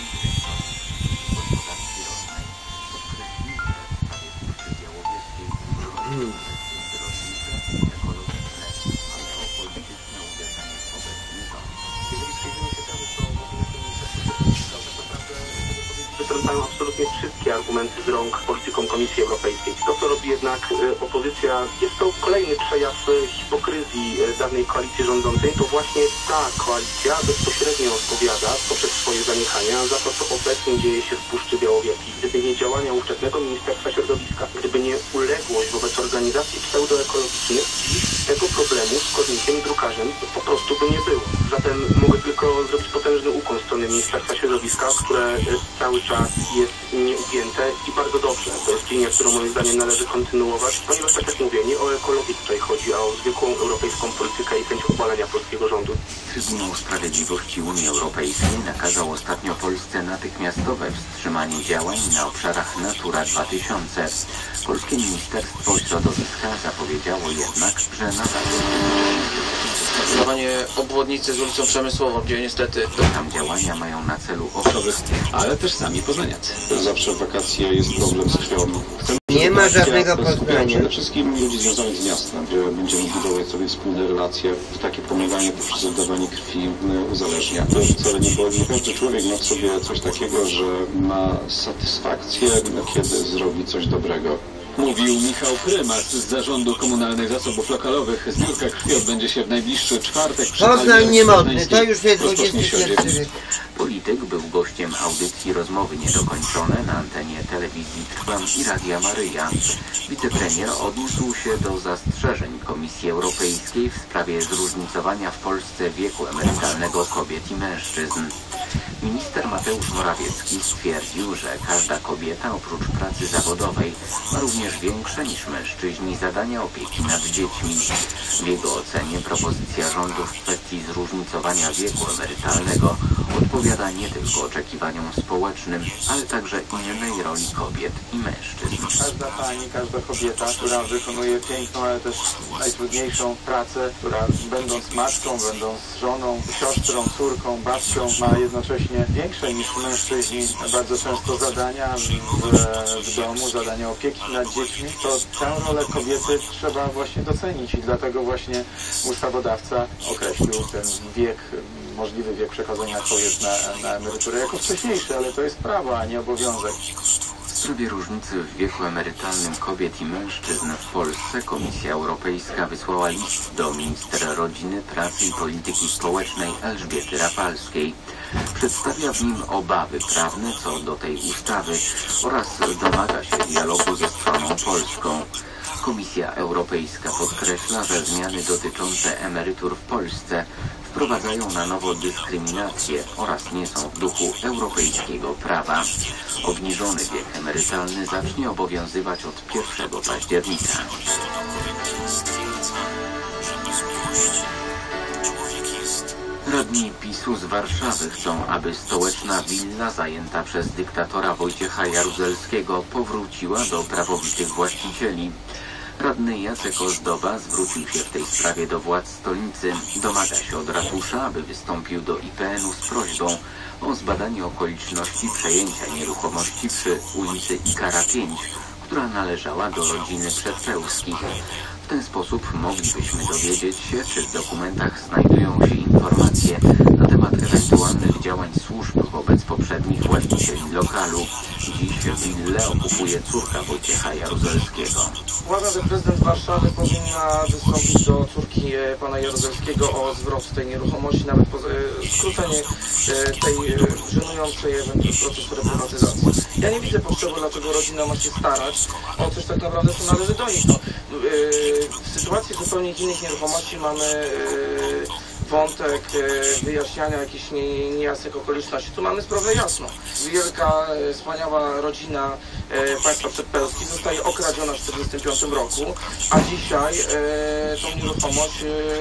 Speaker 2: Wytrącają absolutnie wszystkie argumenty z rąk politykom Komisji Europejskiej. To, co robi jednak opozycja, jest to kolejny przejaw hipokryzji dawnej koalicji rządzącej. To właśnie ta koalicja bezpośrednio odpowiada poprzez swoje zaniechania za to, co obecnie dzieje się w Puszczy Białowieskiej. Gdyby nie działania ówczesnego Ministerstwa Środowiska, gdyby nie uległość wobec organizacji pseudoekologicznych, dziś tego problemu z kornikiem i drukarzem po prostu by nie było. Zatem mogę tylko zrobić potężny ukłon w stronę Ministerstwa Środowiska, które cały czas jest nieugięte i bardzo dobrze. To jest linia, którą moim zdaniem należy kontynuować, ponieważ tak jak mówię, nie o ekologię tutaj chodzi, a o zwykłą europejską politykę i chęć obalenia polskiego rządu.
Speaker 7: Trybunał Sprawiedliwości Unii Europejskiej nakazał ostatnio Polsce natychmiastowe wstrzymanie działań na obszarach Natura 2000. Polskie Ministerstwo Środowiska zapowiedziało jednak, że nadal
Speaker 8: budowanie obwodnicy z ulicą Przemysłową, gdzie niestety...
Speaker 7: Tam działania mają na celu ochronę,
Speaker 9: ale też sami poznaniacy.
Speaker 10: Zawsze w wakacje jest problem z krwią.
Speaker 1: Nie ma żadnego poznania.
Speaker 10: Przede wszystkim ludzi związanych z miastem, gdzie będziemy budować sobie wspólne relacje. Takie pomaganie poprzez oddawanie krwi uzależnia. To wcale nie boli. Każdy człowiek ma w sobie coś takiego, że ma satysfakcję, kiedy zrobi coś dobrego.
Speaker 9: Mówił Michał Prymas z Zarządu Komunalnych Zasobów Lokalowych. Zbiórka krwi odbędzie się w najbliższy czwartek przy
Speaker 1: Poznań niemodny, to już jest 21 wiek.
Speaker 7: Polityk był gościem audycji Rozmowy Niedokończone na antenie telewizji Trwam i Radia Maryja. Wicepremier odniósł się do zastrzeżeń Komisji Europejskiej w sprawie zróżnicowania w Polsce wieku emerytalnego kobiet i mężczyzn. Minister Mateusz Morawiecki stwierdził, że każda kobieta oprócz pracy zawodowej ma również większe niż mężczyźni zadania opieki nad dziećmi. W jego ocenie propozycja rządu w kwestii zróżnicowania wieku emerytalnego odpowiada nie tylko oczekiwaniom społecznym, ale także innej roli kobiet i mężczyzn.
Speaker 11: Każda pani, każda kobieta, która wykonuje piękną, ale też najtrudniejszą pracę, która będąc matką, będąc żoną, siostrą, córką, babcią, ma jednocześnie większe niż mężczyźni bardzo często zadania w domu, zadania opieki nad dziećmi, to tę rolę kobiety trzeba właśnie docenić i dlatego właśnie ustawodawca określił ten wiek, możliwy wiek przechodzenia kobiet na emeryturę jako wcześniejszy, ale to jest prawo, a nie obowiązek.
Speaker 7: W sprawie różnicy w wieku emerytalnym kobiet i mężczyzn w Polsce Komisja Europejska wysłała list do ministra rodziny, pracy i polityki społecznej Elżbiety Rafalskiej. Przedstawia w nim obawy prawne co do tej ustawy oraz domaga się dialogu ze stroną polską. Komisja Europejska podkreśla, że zmiany dotyczące emerytur w Polsce wprowadzają na nowo dyskryminację oraz nie są w duchu europejskiego prawa. Obniżony wiek emerytalny zacznie obowiązywać od 1 października. Radni PiS-u z Warszawy chcą, aby stołeczna willa zajęta przez dyktatora Wojciecha Jaruzelskiego powróciła do prawowitych właścicieli. Radny Jacek Ozdoba zwrócił się w tej sprawie do władz stolicy. Domaga się od ratusza, aby wystąpił do IPN-u z prośbą o zbadanie okoliczności przejęcia nieruchomości przy ulicy Ikara 5, która należała do rodziny Przedpełskich. W ten sposób moglibyśmy dowiedzieć się, czy w dokumentach znajdują się informacje na temat ewentualnych działań służb wobec poprzednich właścicieli lokalu. Dziś willę okupuje córka Wojciecha Jaruzelskiego.
Speaker 8: Uważam, że prezydent Warszawy powinna wystąpić do córki pana Jaruzelskiego o zwrot tej nieruchomości, nawet skrócenie tej żenującej procesu reprywatyzacji. Ja nie widzę potrzeby, dlaczego rodzina ma się starać o coś tak naprawdę, co należy do nich. W sytuacji zupełnie innych nieruchomości mamy wątek wyjaśniania jakichś niejasnych okoliczności. Tu mamy sprawę jasną. Wielka, wspaniała rodzina państwa Przedpełskich zostaje okradziona w 1945 roku, a dzisiaj tą nieruchomość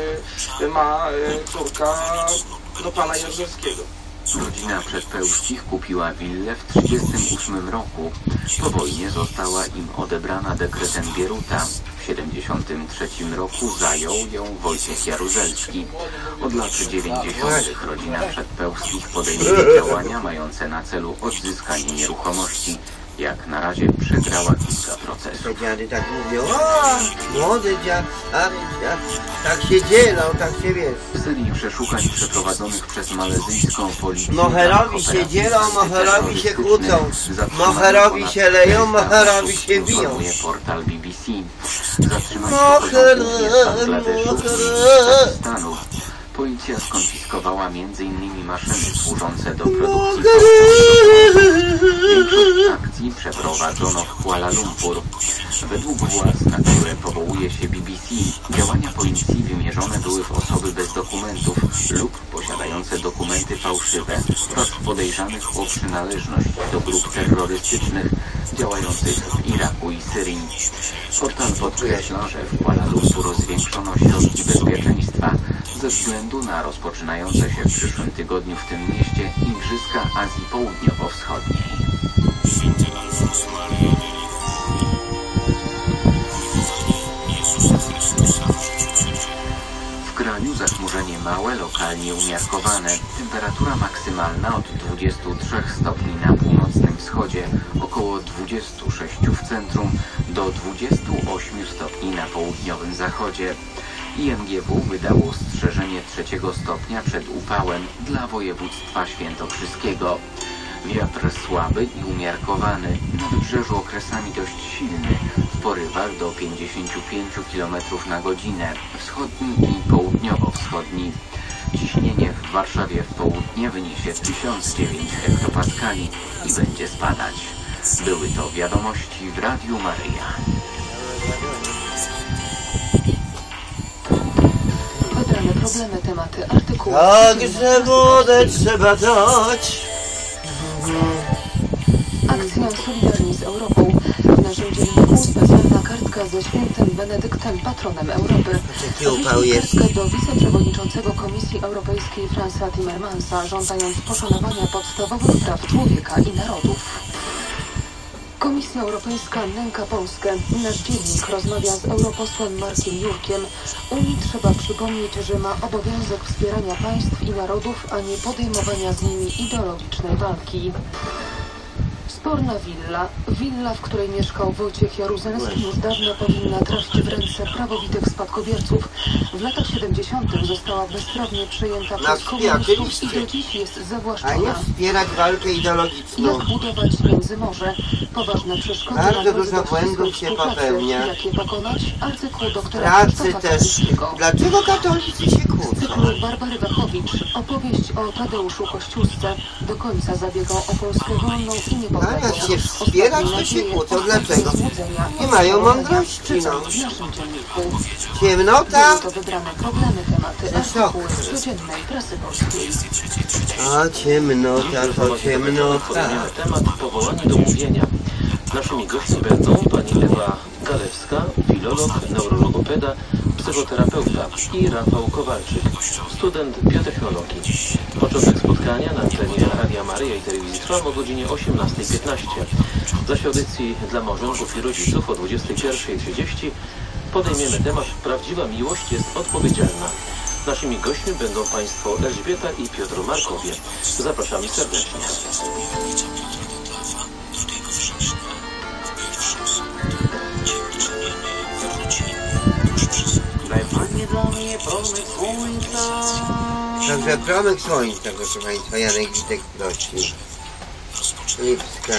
Speaker 8: ma córka pana Jaruzelskiego.
Speaker 7: Rodzina Przedpełskich kupiła willę w 1938 roku. Po wojnie została im odebrana dekretem Bieruta. W 1973 roku zajął ją Wojciech Jaruzelski. Od lat 90. rodzina Przedpełskich podejmuje działania mające na celu odzyskanie nieruchomości. Jak na razie przegrała kilka procesów.
Speaker 1: Dziady tak mówią, o, młody dziad, stary dziad, tak się dzielą, tak się wiesz.
Speaker 7: W serii przeszukań przeprowadzonych przez malezyjską policję...
Speaker 1: Moherowi się dzielą, moherowi się kłócą, moherowi się leją, moherowi się biją.
Speaker 7: Informuje portal BBC. Zatrzymali się Bangladeszu i Pakistanu. Policja skonfiskowała m.in. maszyny służące do produkcji Większość akcji przeprowadzono w Kuala Lumpur. Według władz, na które powołuje się BBC, działania policji wymierzone były w osoby bez dokumentów lub posiadające dokumenty fałszywe oraz podejrzanych o przynależność do grup terrorystycznych działających w Iraku i Syrii. Portal podkreśla, że w Kuala Lumpur zwiększono środki bezpieczeństwa ze względu na rozpoczynające się w przyszłym tygodniu w tym mieście Igrzyska Azji Południowo-Wschodniej. W kraju zachmurzenie małe, lokalnie umiarkowane. Temperatura maksymalna od 23 stopni na północnym wschodzie, około 26 w centrum, do 28 stopni na południowym zachodzie. IMGW wydało ostrzeżenie 3 stopnia przed upałem dla województwa świętokrzyskiego. Wiatr słaby i umiarkowany, na wybrzeżu okresami dość silny, w porywach do 55 km na godzinę, wschodni i południowo-wschodni. Ciśnienie w Warszawie w południe wyniesie 1009 hektopaskali i będzie spadać. Były to wiadomości w Radiu Maryja.
Speaker 12: Wybrane problemy, tematy, artykuły.
Speaker 1: Także wodę trzeba dać.
Speaker 12: Akcja Solidarni z Europą. W naszym dzienniku specjalna kartka ze świętym Benedyktem, patronem Europy. Kartkę do wiceprzewodniczącego Komisji Europejskiej Fransa Timmermansa, żądając poszanowania podstawowych praw człowieka i narodów. Komisja Europejska nęka Polskę. Nasz dziennik rozmawia z europosłem Markiem Jurkiem. Unii trzeba przypomnieć, że ma obowiązek wspierania państw i narodów, a nie podejmowania z nimi ideologicznej walki. Sporna willa, w której mieszkał Wojciech Jaruzelski, już dawno powinna trafić w ręce prawowitych spadkobierców. W latach 70. została bezprawnie przejęta przez komunistów i do dziś jest zawłaszczona.
Speaker 1: A nie wspierać walkę ideologiczną.
Speaker 12: Jak budować Międzymorze? Poważne przeszkody.
Speaker 1: Bardzo dużo błędów się popełnia.
Speaker 12: Jak je pokonać? Artykuł doktora
Speaker 1: Pracy też. Dlaczego katolicy się kłócą?
Speaker 12: Cyklu Barbary Wachowicz. Opowieść o Tadeuszu Kościuszce. Do końca zabiegał o Polskę wolną i niepodległą.
Speaker 1: Zamiast się wspierać, to się kłócą. Dlaczego? Nie mają mądrości, no. Ciemnota?
Speaker 12: To wybrane problemy, tematy, artykuły z codziennej prasy polskiej.
Speaker 1: A ciemnota, to ciemnota.
Speaker 4: Temat powołani do mówienia. Naszymi gośćmi będą pani Ewa Galewska, filolog, neurologopeda, psychoterapeuta i Rafał Kowalczyk, student biotechnologii. Początek spotkania na antenie Radia Maryja i Telewizji Trwam o godzinie 18:15. Zaś audycji dla małżonków i rodziców o 21:30 podejmiemy temat Prawdziwa miłość jest odpowiedzialna. Naszymi gośćmi będą państwo Elżbieta i Piotr Markowie. Zapraszamy serdecznie.
Speaker 1: Także promyk słońca, proszę państwa, Janek Witek prosił. Lipska.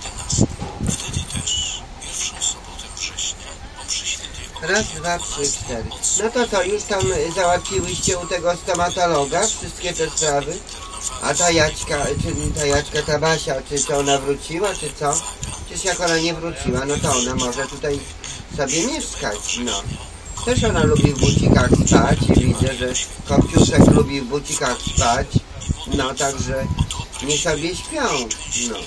Speaker 1: Raz, dwa, trzy, cztery. No to co, już tam załatwiłyście u tego stomatologa wszystkie te sprawy? A ta Jaćka, ta Basia, czy to ona wróciła, czy co? Przecież jak ona nie wróciła, no to ona może tutaj sobie mieszkać, no. Też ona lubi w bucikach spać i widzę, że Kopciuszek lubi w bucikach spać, no także nie sobie śpią, no.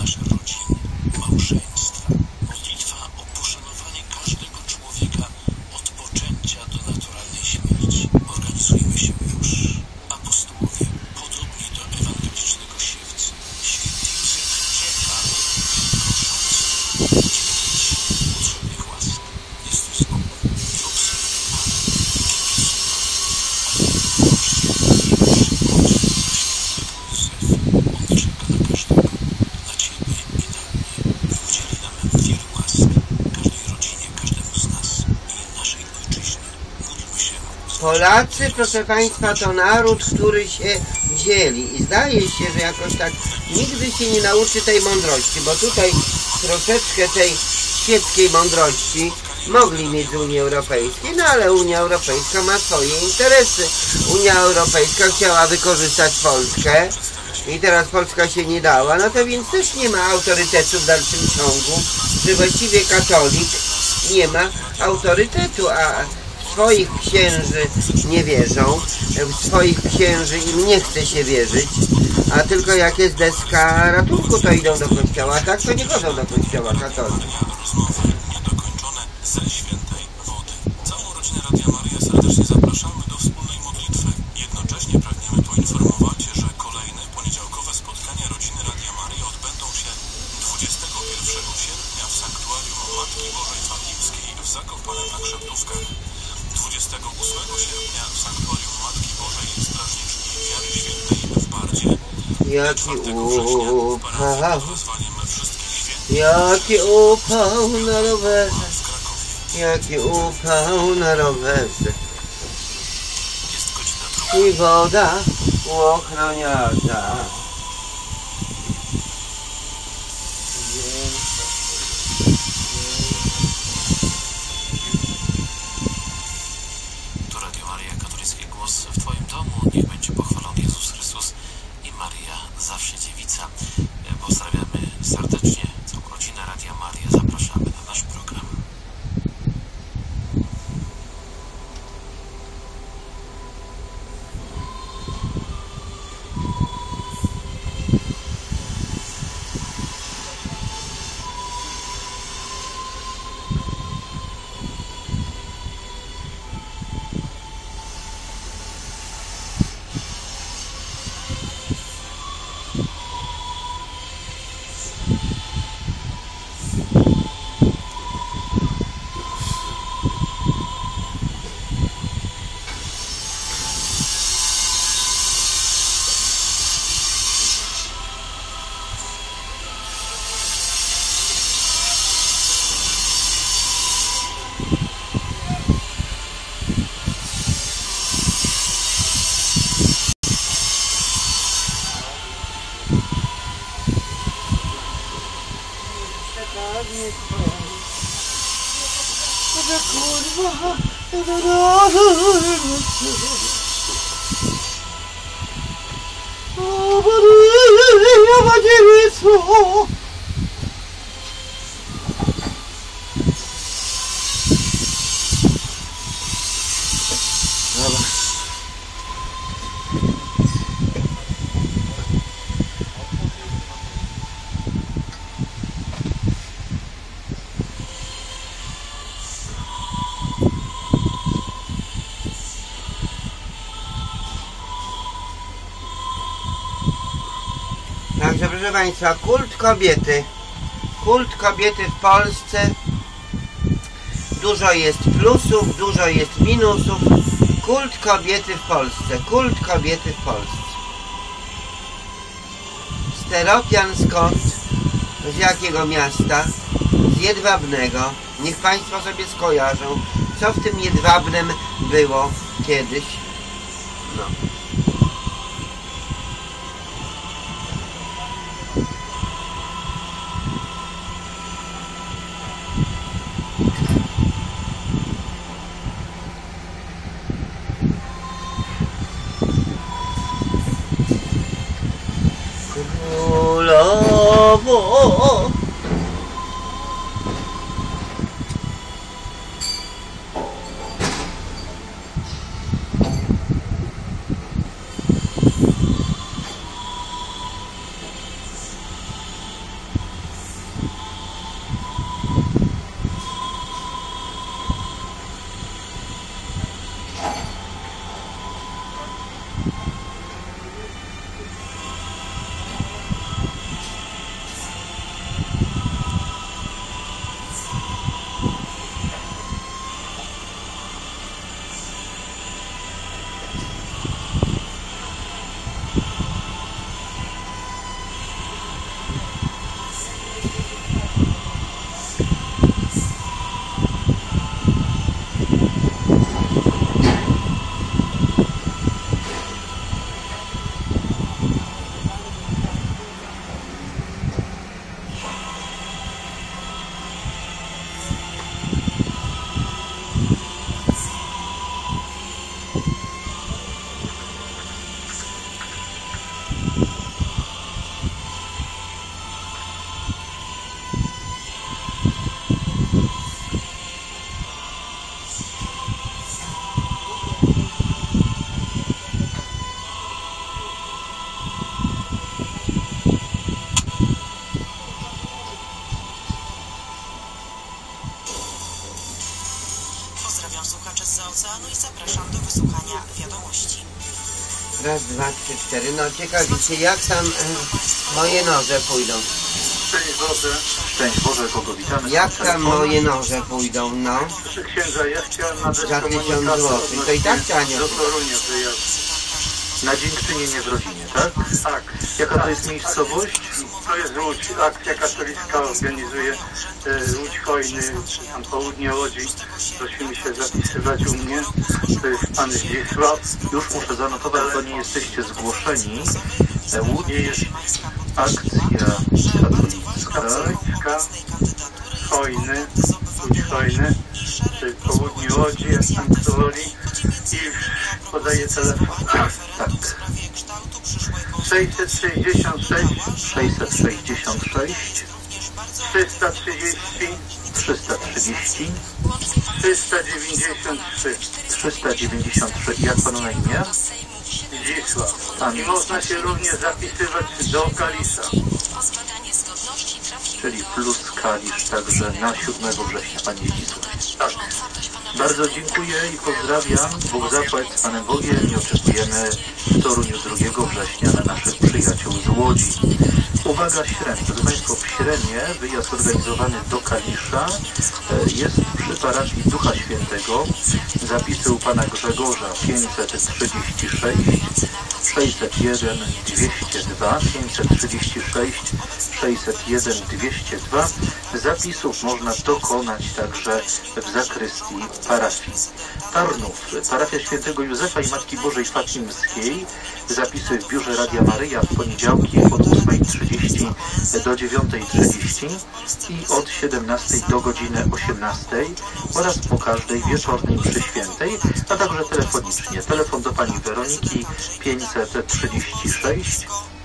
Speaker 1: Polacy, proszę państwa, to naród, który się dzieli i zdaje się, że jakoś tak nigdy się nie nauczy tej mądrości, bo tutaj troszeczkę tej świeckiej mądrości mogli mieć z Unii Europejskiej, no ale Unia Europejska ma swoje interesy. Unia Europejska chciała wykorzystać Polskę i teraz Polska się nie dała, no to więc też nie ma autorytetu w dalszym ciągu, że właściwie katolik nie ma autorytetu, a swoich księży nie wierzą, w swoich księży im nie chce się wierzyć, a tylko jak jest deska ratunku, to idą do kościoła, a tak to nie chodzą do kościoła katolicy.
Speaker 13: Ze świętej wody. Całą rodzinę Radia Maryja serdecznie zapraszamy do wspólnej modlitwy. Jednocześnie pragniemy poinformować, że kolejne poniedziałkowe spotkania rodziny Radia Maryja odbędą się 21 sierpnia w Sanktuarium Matki Bożej Fatimskiej w Zakopanem na Krzeptówkach, 28 sierpnia w Sanktuarium Matki Bożej
Speaker 1: Jaki upał, jaki upał na rowerze, jaki upał na rowerze. I woda u ochroniarza.
Speaker 4: Tu Radio Maria, katolicki głos w Twoim domu. Niech będzie pochwalony Jezus Chrystus i Maria, zawsze dziewica. Pozdrawiamy serdecznie całą rodzinę Radia Maria. Zapraszamy na nasz program.
Speaker 1: Także proszę Państwa, kult kobiety w Polsce, dużo jest plusów, dużo jest minusów. Kult kobiety w Polsce, kult kobiety w Polsce. Steropian skąd? Z jakiego miasta? Z Jedwabnego. Niech Państwo sobie skojarzą, co w tym Jedwabnem było kiedyś. No. Królowo. Raz, dwa, trzy, cztery. No ciekawicie, jak tam moje noże pójdą.
Speaker 11: Szczęść Boże. Szczęść Boże, kogo witamy.
Speaker 1: Jak tam moje noże pójdą, no?
Speaker 11: Proszę księdza, ja chciałem nadać
Speaker 1: za 1000 zł. To i tak tanie.
Speaker 11: Do Torunia wyjazd. na dziękczynienie w rodzinie, tak?
Speaker 14: Tak.
Speaker 11: Jaka to jest miejscowość?
Speaker 14: To jest Łódź. Akcja katolicka organizuje Łódź Hojny, tam południe Łodzi. Prosimy się zapisywać u mnie. To jest pan Zdzisław.
Speaker 11: Już muszę zanotować, bo nie jesteście zgłoszeni. Łódź jest akcja katolicka.
Speaker 14: Hojny. Łódź Hojny. To jest południe Łodzi, jak pan kto woli. I podaję telefon.
Speaker 11: Tak.
Speaker 14: 666
Speaker 11: 666
Speaker 14: 330
Speaker 11: 330
Speaker 14: 393.
Speaker 11: 393. Jak panu na imię?
Speaker 14: Zdzisław.
Speaker 11: Pan.
Speaker 14: I można się również zapisywać do Kalisza.
Speaker 11: Czyli plus Kalisz, także na 7 września, panie Zdzisław.
Speaker 14: Tak.
Speaker 11: Bardzo dziękuję i pozdrawiam. Bóg zapłać z Panem Bogiem i oczekujemy w Toruniu 2 września na naszych przyjaciół z Łodzi. Uwaga, Śrem. Drodzy Państwo, w Śremie wyjazd organizowany do Kalisza jest przy parafii Ducha Świętego. Zapisy u Pana Grzegorza 536 601 202 536 601 202. Zapisów można dokonać także w zakrystii parafii. Tarnów, parafia Świętego Józefa i Matki Bożej Fatimskiej. Zapisy w biurze Radia Maryja w poniedziałki od 8:30 do 9:30 i od 17 do godziny 18 oraz po każdej wieczornej mszy świętej, a także telefonicznie. Telefon do pani Weroniki 536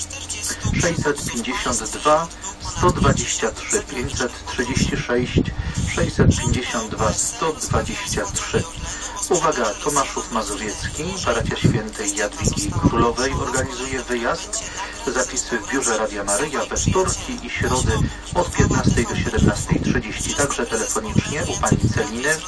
Speaker 11: 652 123 536 652 123. Uwaga, Tomaszów Mazowiecki, parafia Świętej Jadwigi Królowej organizuje wyjazd. Zapisy w biurze Radia Maryja we wtorki i środy od 15 do 17:30. Także telefonicznie u pani Celiny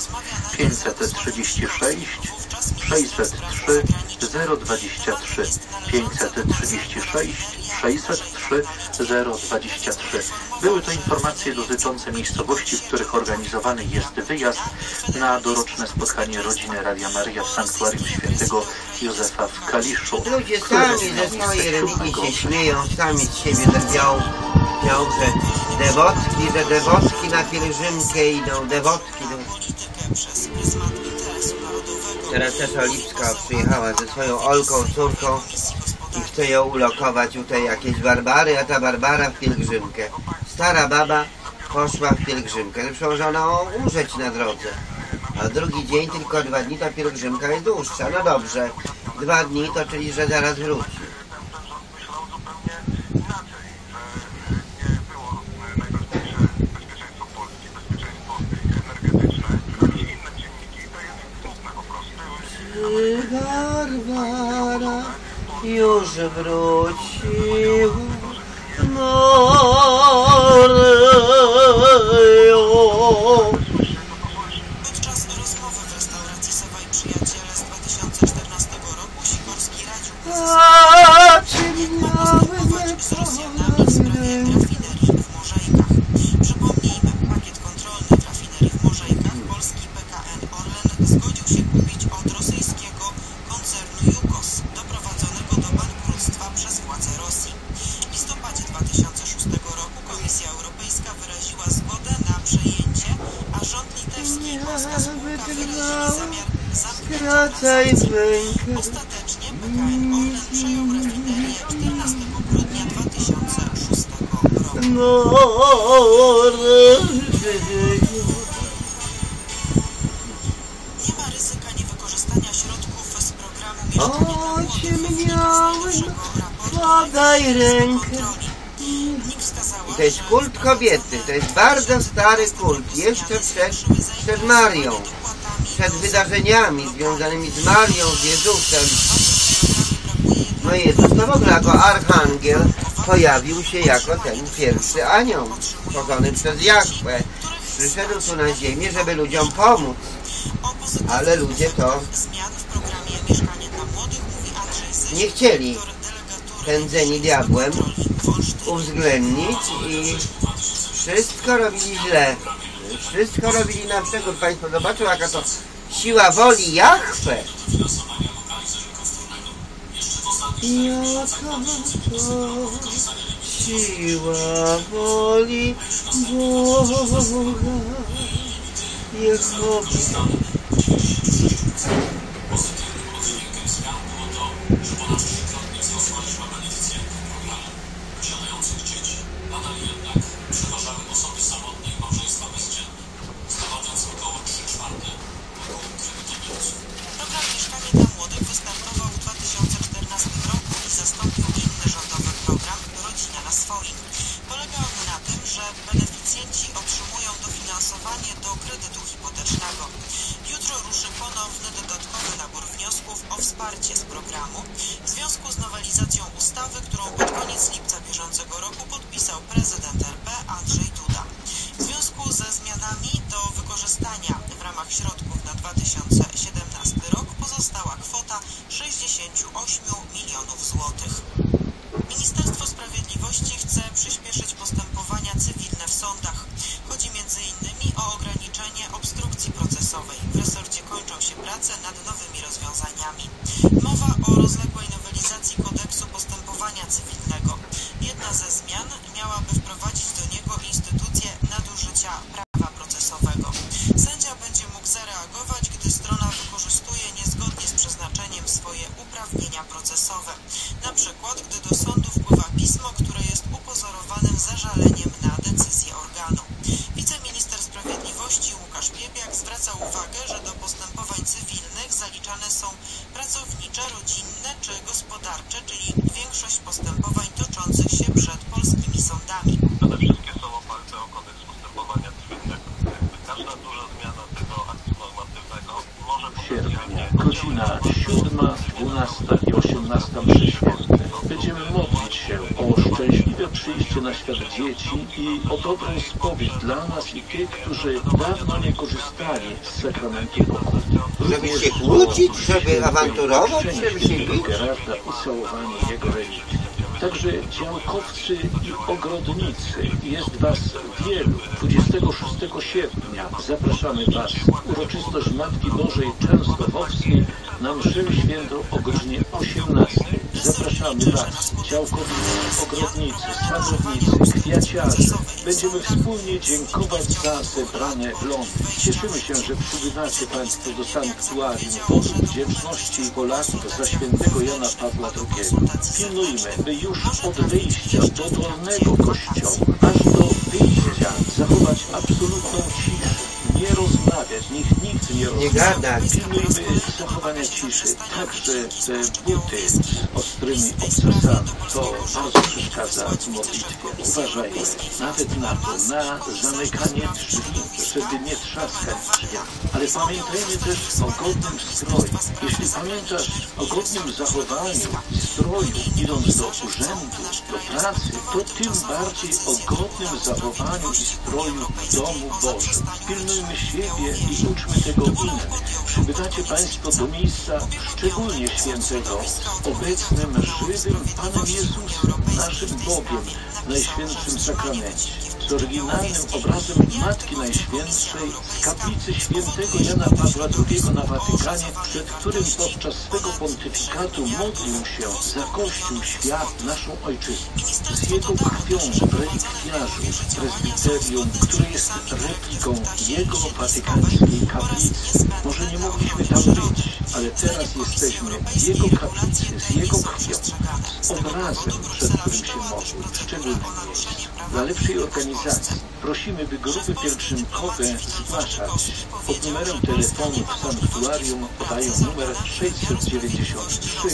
Speaker 11: 536 603 023 536 603 023. Były to informacje dotyczące miejscowości, w których organizowany jest wyjazd na doroczne spotkanie rodziny Radia Maryja w Sanktuarium Świętego Józefa w Kaliszu.
Speaker 1: Ludzie sami ze swojej religii się śmieją, sami z siebie drwią, że dewotki na pielgrzymkę idą, dewotki. Teraz też Olipska przyjechała ze swoją Olką, córką i chce ją ulokować tutaj jakieś Barbary, a ta Barbara w pielgrzymkę. Stara baba poszła w pielgrzymkę, przełożona umrzeć na drodze. A drugi dzień, tylko 2 dni, ta pielgrzymka jest dłuższa. No dobrze, 2 dni to czyli, że zaraz wróci. Czy Barbara już wróciła?
Speaker 3: Podczas rozmowy w restauracji Sowa i Przyjaciele z 2014 roku Sikorski radził trafinerii w Morzejkach. Przypomnijmy, pakiet kontrolny trafinerii w Morzejkach polski PKN Orlen zgodził się kupić od rosyjskiego koncernu Jukos, doprowadzonego do bankructwa przez władze Rosji. W listopadzie 2006 roku Komisja Europejska wyraziła zgodę na przejęcie, a rząd litewski i polska spółka wyrazili zamiar zamknięcia. Ostatecznie PKN Orlen przejął rafinerię 14 grudnia 2006 roku. Nie ma ryzyka niewykorzystania środków z programu
Speaker 1: Podaj rękę. To jest kult kobiety, to jest bardzo stary kult, jeszcze przed Marią, przed wydarzeniami związanymi z Marią, z Jezusem. No Jezus to w ogóle jako archangiel pojawił się jako ten pierwszy anioł stworzony przez Jahwe. Przyszedł tu na ziemię, żeby ludziom pomóc, ale ludzie to nie chcieli, pędzeni diabłem, uwzględnić i wszystko robili źle. Wszystko robili na przekór. Państwo zobaczą, jaka to siła woli Jahwe. jaka to siła woli Boga, Jehowy.
Speaker 3: Polega on na tym, że beneficjenci otrzymują dofinansowanie do kredytu hipotecznego. Jutro ruszy ponowny dodatkowy nabór wniosków o wsparcie z programu w związku z nowelizacją ustawy, którą pod koniec lipca bieżącego roku podpisał prezydent RP Andrzej Duda. W związku ze zmianami do wykorzystania w ramach środków na 2017 rok pozostała kwota 68 milionów złotych. Ministerstwo Sprawiedliwości chce przyspieszyć postępowania cywilne w sądach. Chodzi m.in. o ograniczenie obstrukcji procesowej. W resorcie kończą się prace nad nowymi rozwiązaniami. Mowa o rozległej nowelizacji kodeksu postępowania cywilnego. Jedna ze zmian miałaby wprowadzić do niego instytucję nadużycia prawa procesowego. Sędzia będzie mógł zareagować, gdy strona wykorzystuje niezgodnie z przeznaczeniem swoje uprawnienia procesowe. Na przykład, gdy do sądu wpływa pismo, które jest upozorowanym zażaleniem na decyzję organu. Wiceminister Sprawiedliwości Łukasz Piebiak zwraca uwagę, że do postępowań cywilnych zaliczane są pracownicze, rodzinne czy gospodarcze, czyli większość postępowań toczących się przed polskimi sądami.
Speaker 2: One wszystkie są oparte o kodeks postępowania cywilnego. Każda duża zmiana tego aktu normatywnego może potencjalnie...
Speaker 15: Godzina 7, 12 i 18 mszy święte. Będziemy modlić się o szczęśliwe przyjście na świat dzieci i o dobrą spowiedź dla nas i tych, którzy dawno nie korzystali z sakramentu pokuty.
Speaker 1: Żeby się kłócić, żeby awanturować, żeby się bić.
Speaker 15: Gerarda ucałowanie jego religii. Także działkowcy i ogrodnicy, jest was wielu. 26 sierpnia zapraszamy was. Uroczystość Matki Bożej Częstochowskiej na mszę świętą o godzinie 18. Zapraszamy was, działkownicy, ogrodnicy, sadownicy, kwiaciarze. Będziemy wspólnie dziękować za zebrane plony. Cieszymy się, że przybywacie państwo do sanktuarium wodu wdzięczności Polaków za świętego Jana Pawła II. Pilnujmy, by już od wyjścia do dolnego kościoła, aż do wyjścia zachować absolutną ciszę, nie rozmawiać, niech nikt nie rozmawia. Pilnujmy zachowania ciszy, także te buty z ostrymi obcasami, to bardzo przeszkadza w modlitwie. Uważajmy nawet na to, na zamykanie drzwi, żeby nie trzaskać drzwiami. Ale pamiętajmy też o godnym stroju. Jeśli pamiętasz o godnym zachowaniu stroju, idąc do urzędu, do pracy, to tym bardziej o godnym zachowaniu i stroju w domu Bożym. Pilnujmy siebie i uczmy tego innych. Przybywacie państwo do miejsca szczególnie świętego, obecnym żywym Panem Jezusem, naszym Bogiem, w Najświętszym Sakramencie. Z oryginalnym obrazem Matki Najświętszej z kaplicy świętego Jana Pawła II na Watykanie, przed którym podczas swego pontyfikatu modlił się za Kościół, świat, naszą ojczyznę. Z jego krwią w relikwiarzu prezbiterium, które jest repliką jego watykańskiej kaplicy. Może nie mogliśmy tam być, ale teraz jesteśmy w jego kaplicy, z jego krwią, z obrazem, przed którym się modlił, w szczególnym miejscu. Dla lepszej organizacji prosimy, by grupy pielgrzymkowe zgłaszać. Pod numerem telefonu w sanktuarium podają numer 693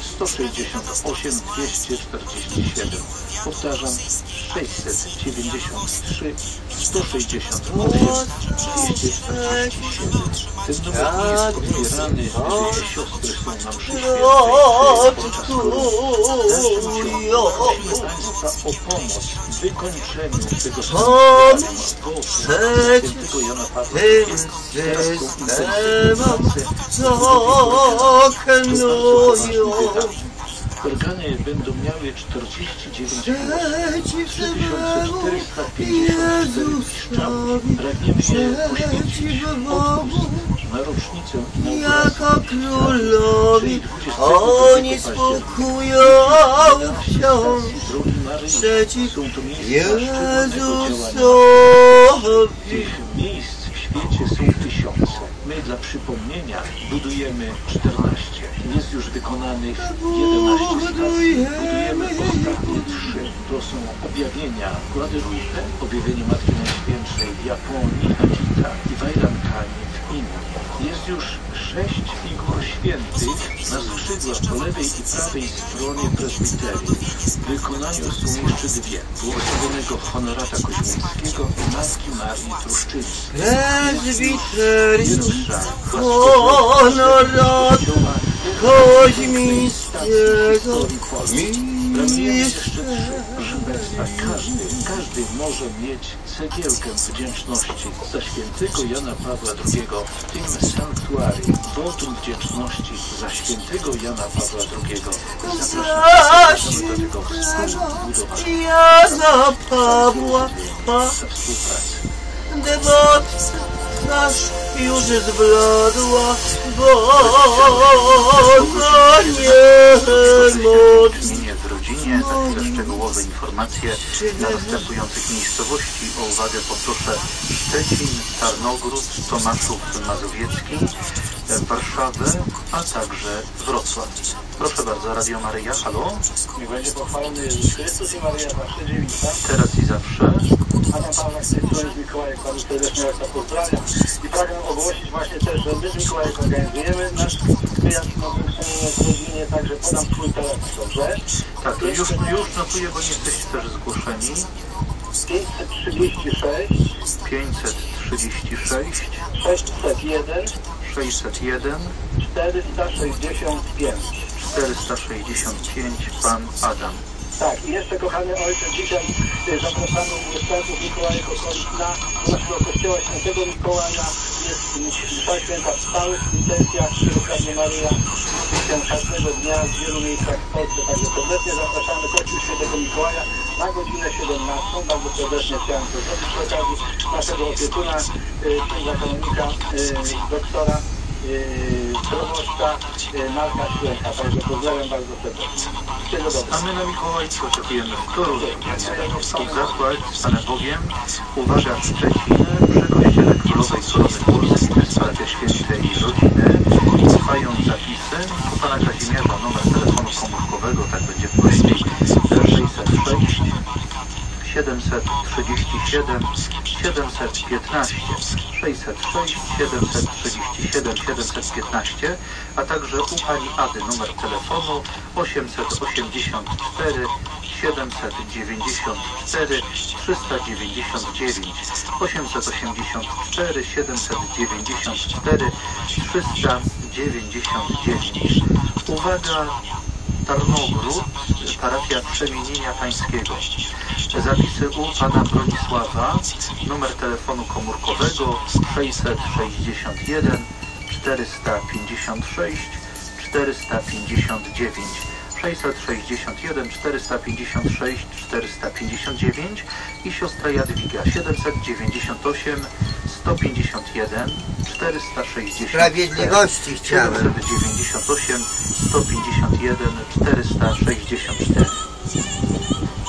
Speaker 15: 168 247. Powtarzam, 693 168 247. Ten numer nie jest odbierany, gdy siostry są na mszy świętej podczas choroby. W dalszym ciągu prosimy Państwa o pomoc w wykończeniu tego sanktuarium świętego Jana Pawła II. Teraz tą intensywną pracę z Organy będą miały 49 głosów, 3454 piszczały. Pragniemy je poświęcić na rocznicę
Speaker 1: Jako królowi oni spokój wciąż przeciw Jezusowi.
Speaker 15: Tych miejsc w świecie są tysiące. My dla przypomnienia budujemy 14. Jest już wykonanych 11 stacji. Budujemy ostatnie 3. To są objawienia Guadalupe, objawienie Matki Najświętszej w Japonii, Akita i Wajrankanie w Indii. Jest już 6 figur świętych na skrzydłach po lewej i prawej stronie prezbiterii. W wykonaniu są jeszcze 2. Błogosławionego Honorata Koźmińskiego i Matki Marii Truszczyckiej.
Speaker 1: Prezbiterium Honorat Koźmińskiego mistrza.
Speaker 15: Proszę Państwa, każdy może mieć cegiełkę wdzięczności za świętego Jana Pawła II w tym sanktuarium. Wotum wdzięczności za świętego Jana Pawła II. Zapraszamy do tego współbudowania.
Speaker 1: Jana Pawła
Speaker 15: za współpracę.
Speaker 1: Dewot nasz już zbladła, bo
Speaker 16: Imienie w rodzinie, także szczegółowe informacje na następujących miejscowości. O uwagę poproszę Szczecin, Tarnogród, Tomaszów Mazowiecki, Warszawę, a także Wrocław. Proszę bardzo, Radio Maryja, halo?
Speaker 17: Niech będzie pochwalony Jezus Chrystus i Maryja Wasza Dziewica.
Speaker 16: Teraz i zawsze.
Speaker 17: Adam Pawlak z tej strony z Mikołajek, Panu serdecznie Ojca pozdrawiam. I pragnę ogłosić właśnie też, że my z Mikołajek organizujemy nasz wyjazd w rodzinie, także podam swój telefon, dobrze?
Speaker 16: Tak, to już notuję, bo nie jesteście też zgłoszeni.
Speaker 17: 536 601
Speaker 16: 465 pan Adam.
Speaker 17: Tak, i jeszcze kochany ojcze, dzisiaj zapraszamy mieszkańców Mikołajek okolic na naszego kościoła Świętego Mikołaja. Jest msza święta w stałych intencjach, Święta Maryja się każdego dnia w wielu miejscach w Polsce. Także serdecznie zapraszamy Kościół Świętego Mikołaja na godzinę 17. Bardzo serdecznie chciałem to zrobić przy okazji naszego opiekuna, księdza kanonika, doktora, proboszcza Marka Święta. Także pozdrawiam bardzo serdecznie.
Speaker 16: A my na Mikołajce oczekujemy w Toruniu. Zapłać z Panem Bogiem. Uwaga, Szczecin, przy Kościele Królowej Korony Polskiej, Wsparcie Świętej Rodziny. Trwają zapisy. U Pana Kazimierza numer telefonu komórkowego, tak będzie prościej, 606 737 715 606 737 715, a także u Pani Ady numer telefonu 884 794 399 884 794 399. Uwaga, Tarnogród, parafia Przemienienia Pańskiego. Zapisy u Pana Bronisława, numer telefonu komórkowego 661 456 459. 661 456 459 i siostra Jadwiga 798 151 460.
Speaker 1: Sprawiedliwości chciałem.
Speaker 16: 798 151 464.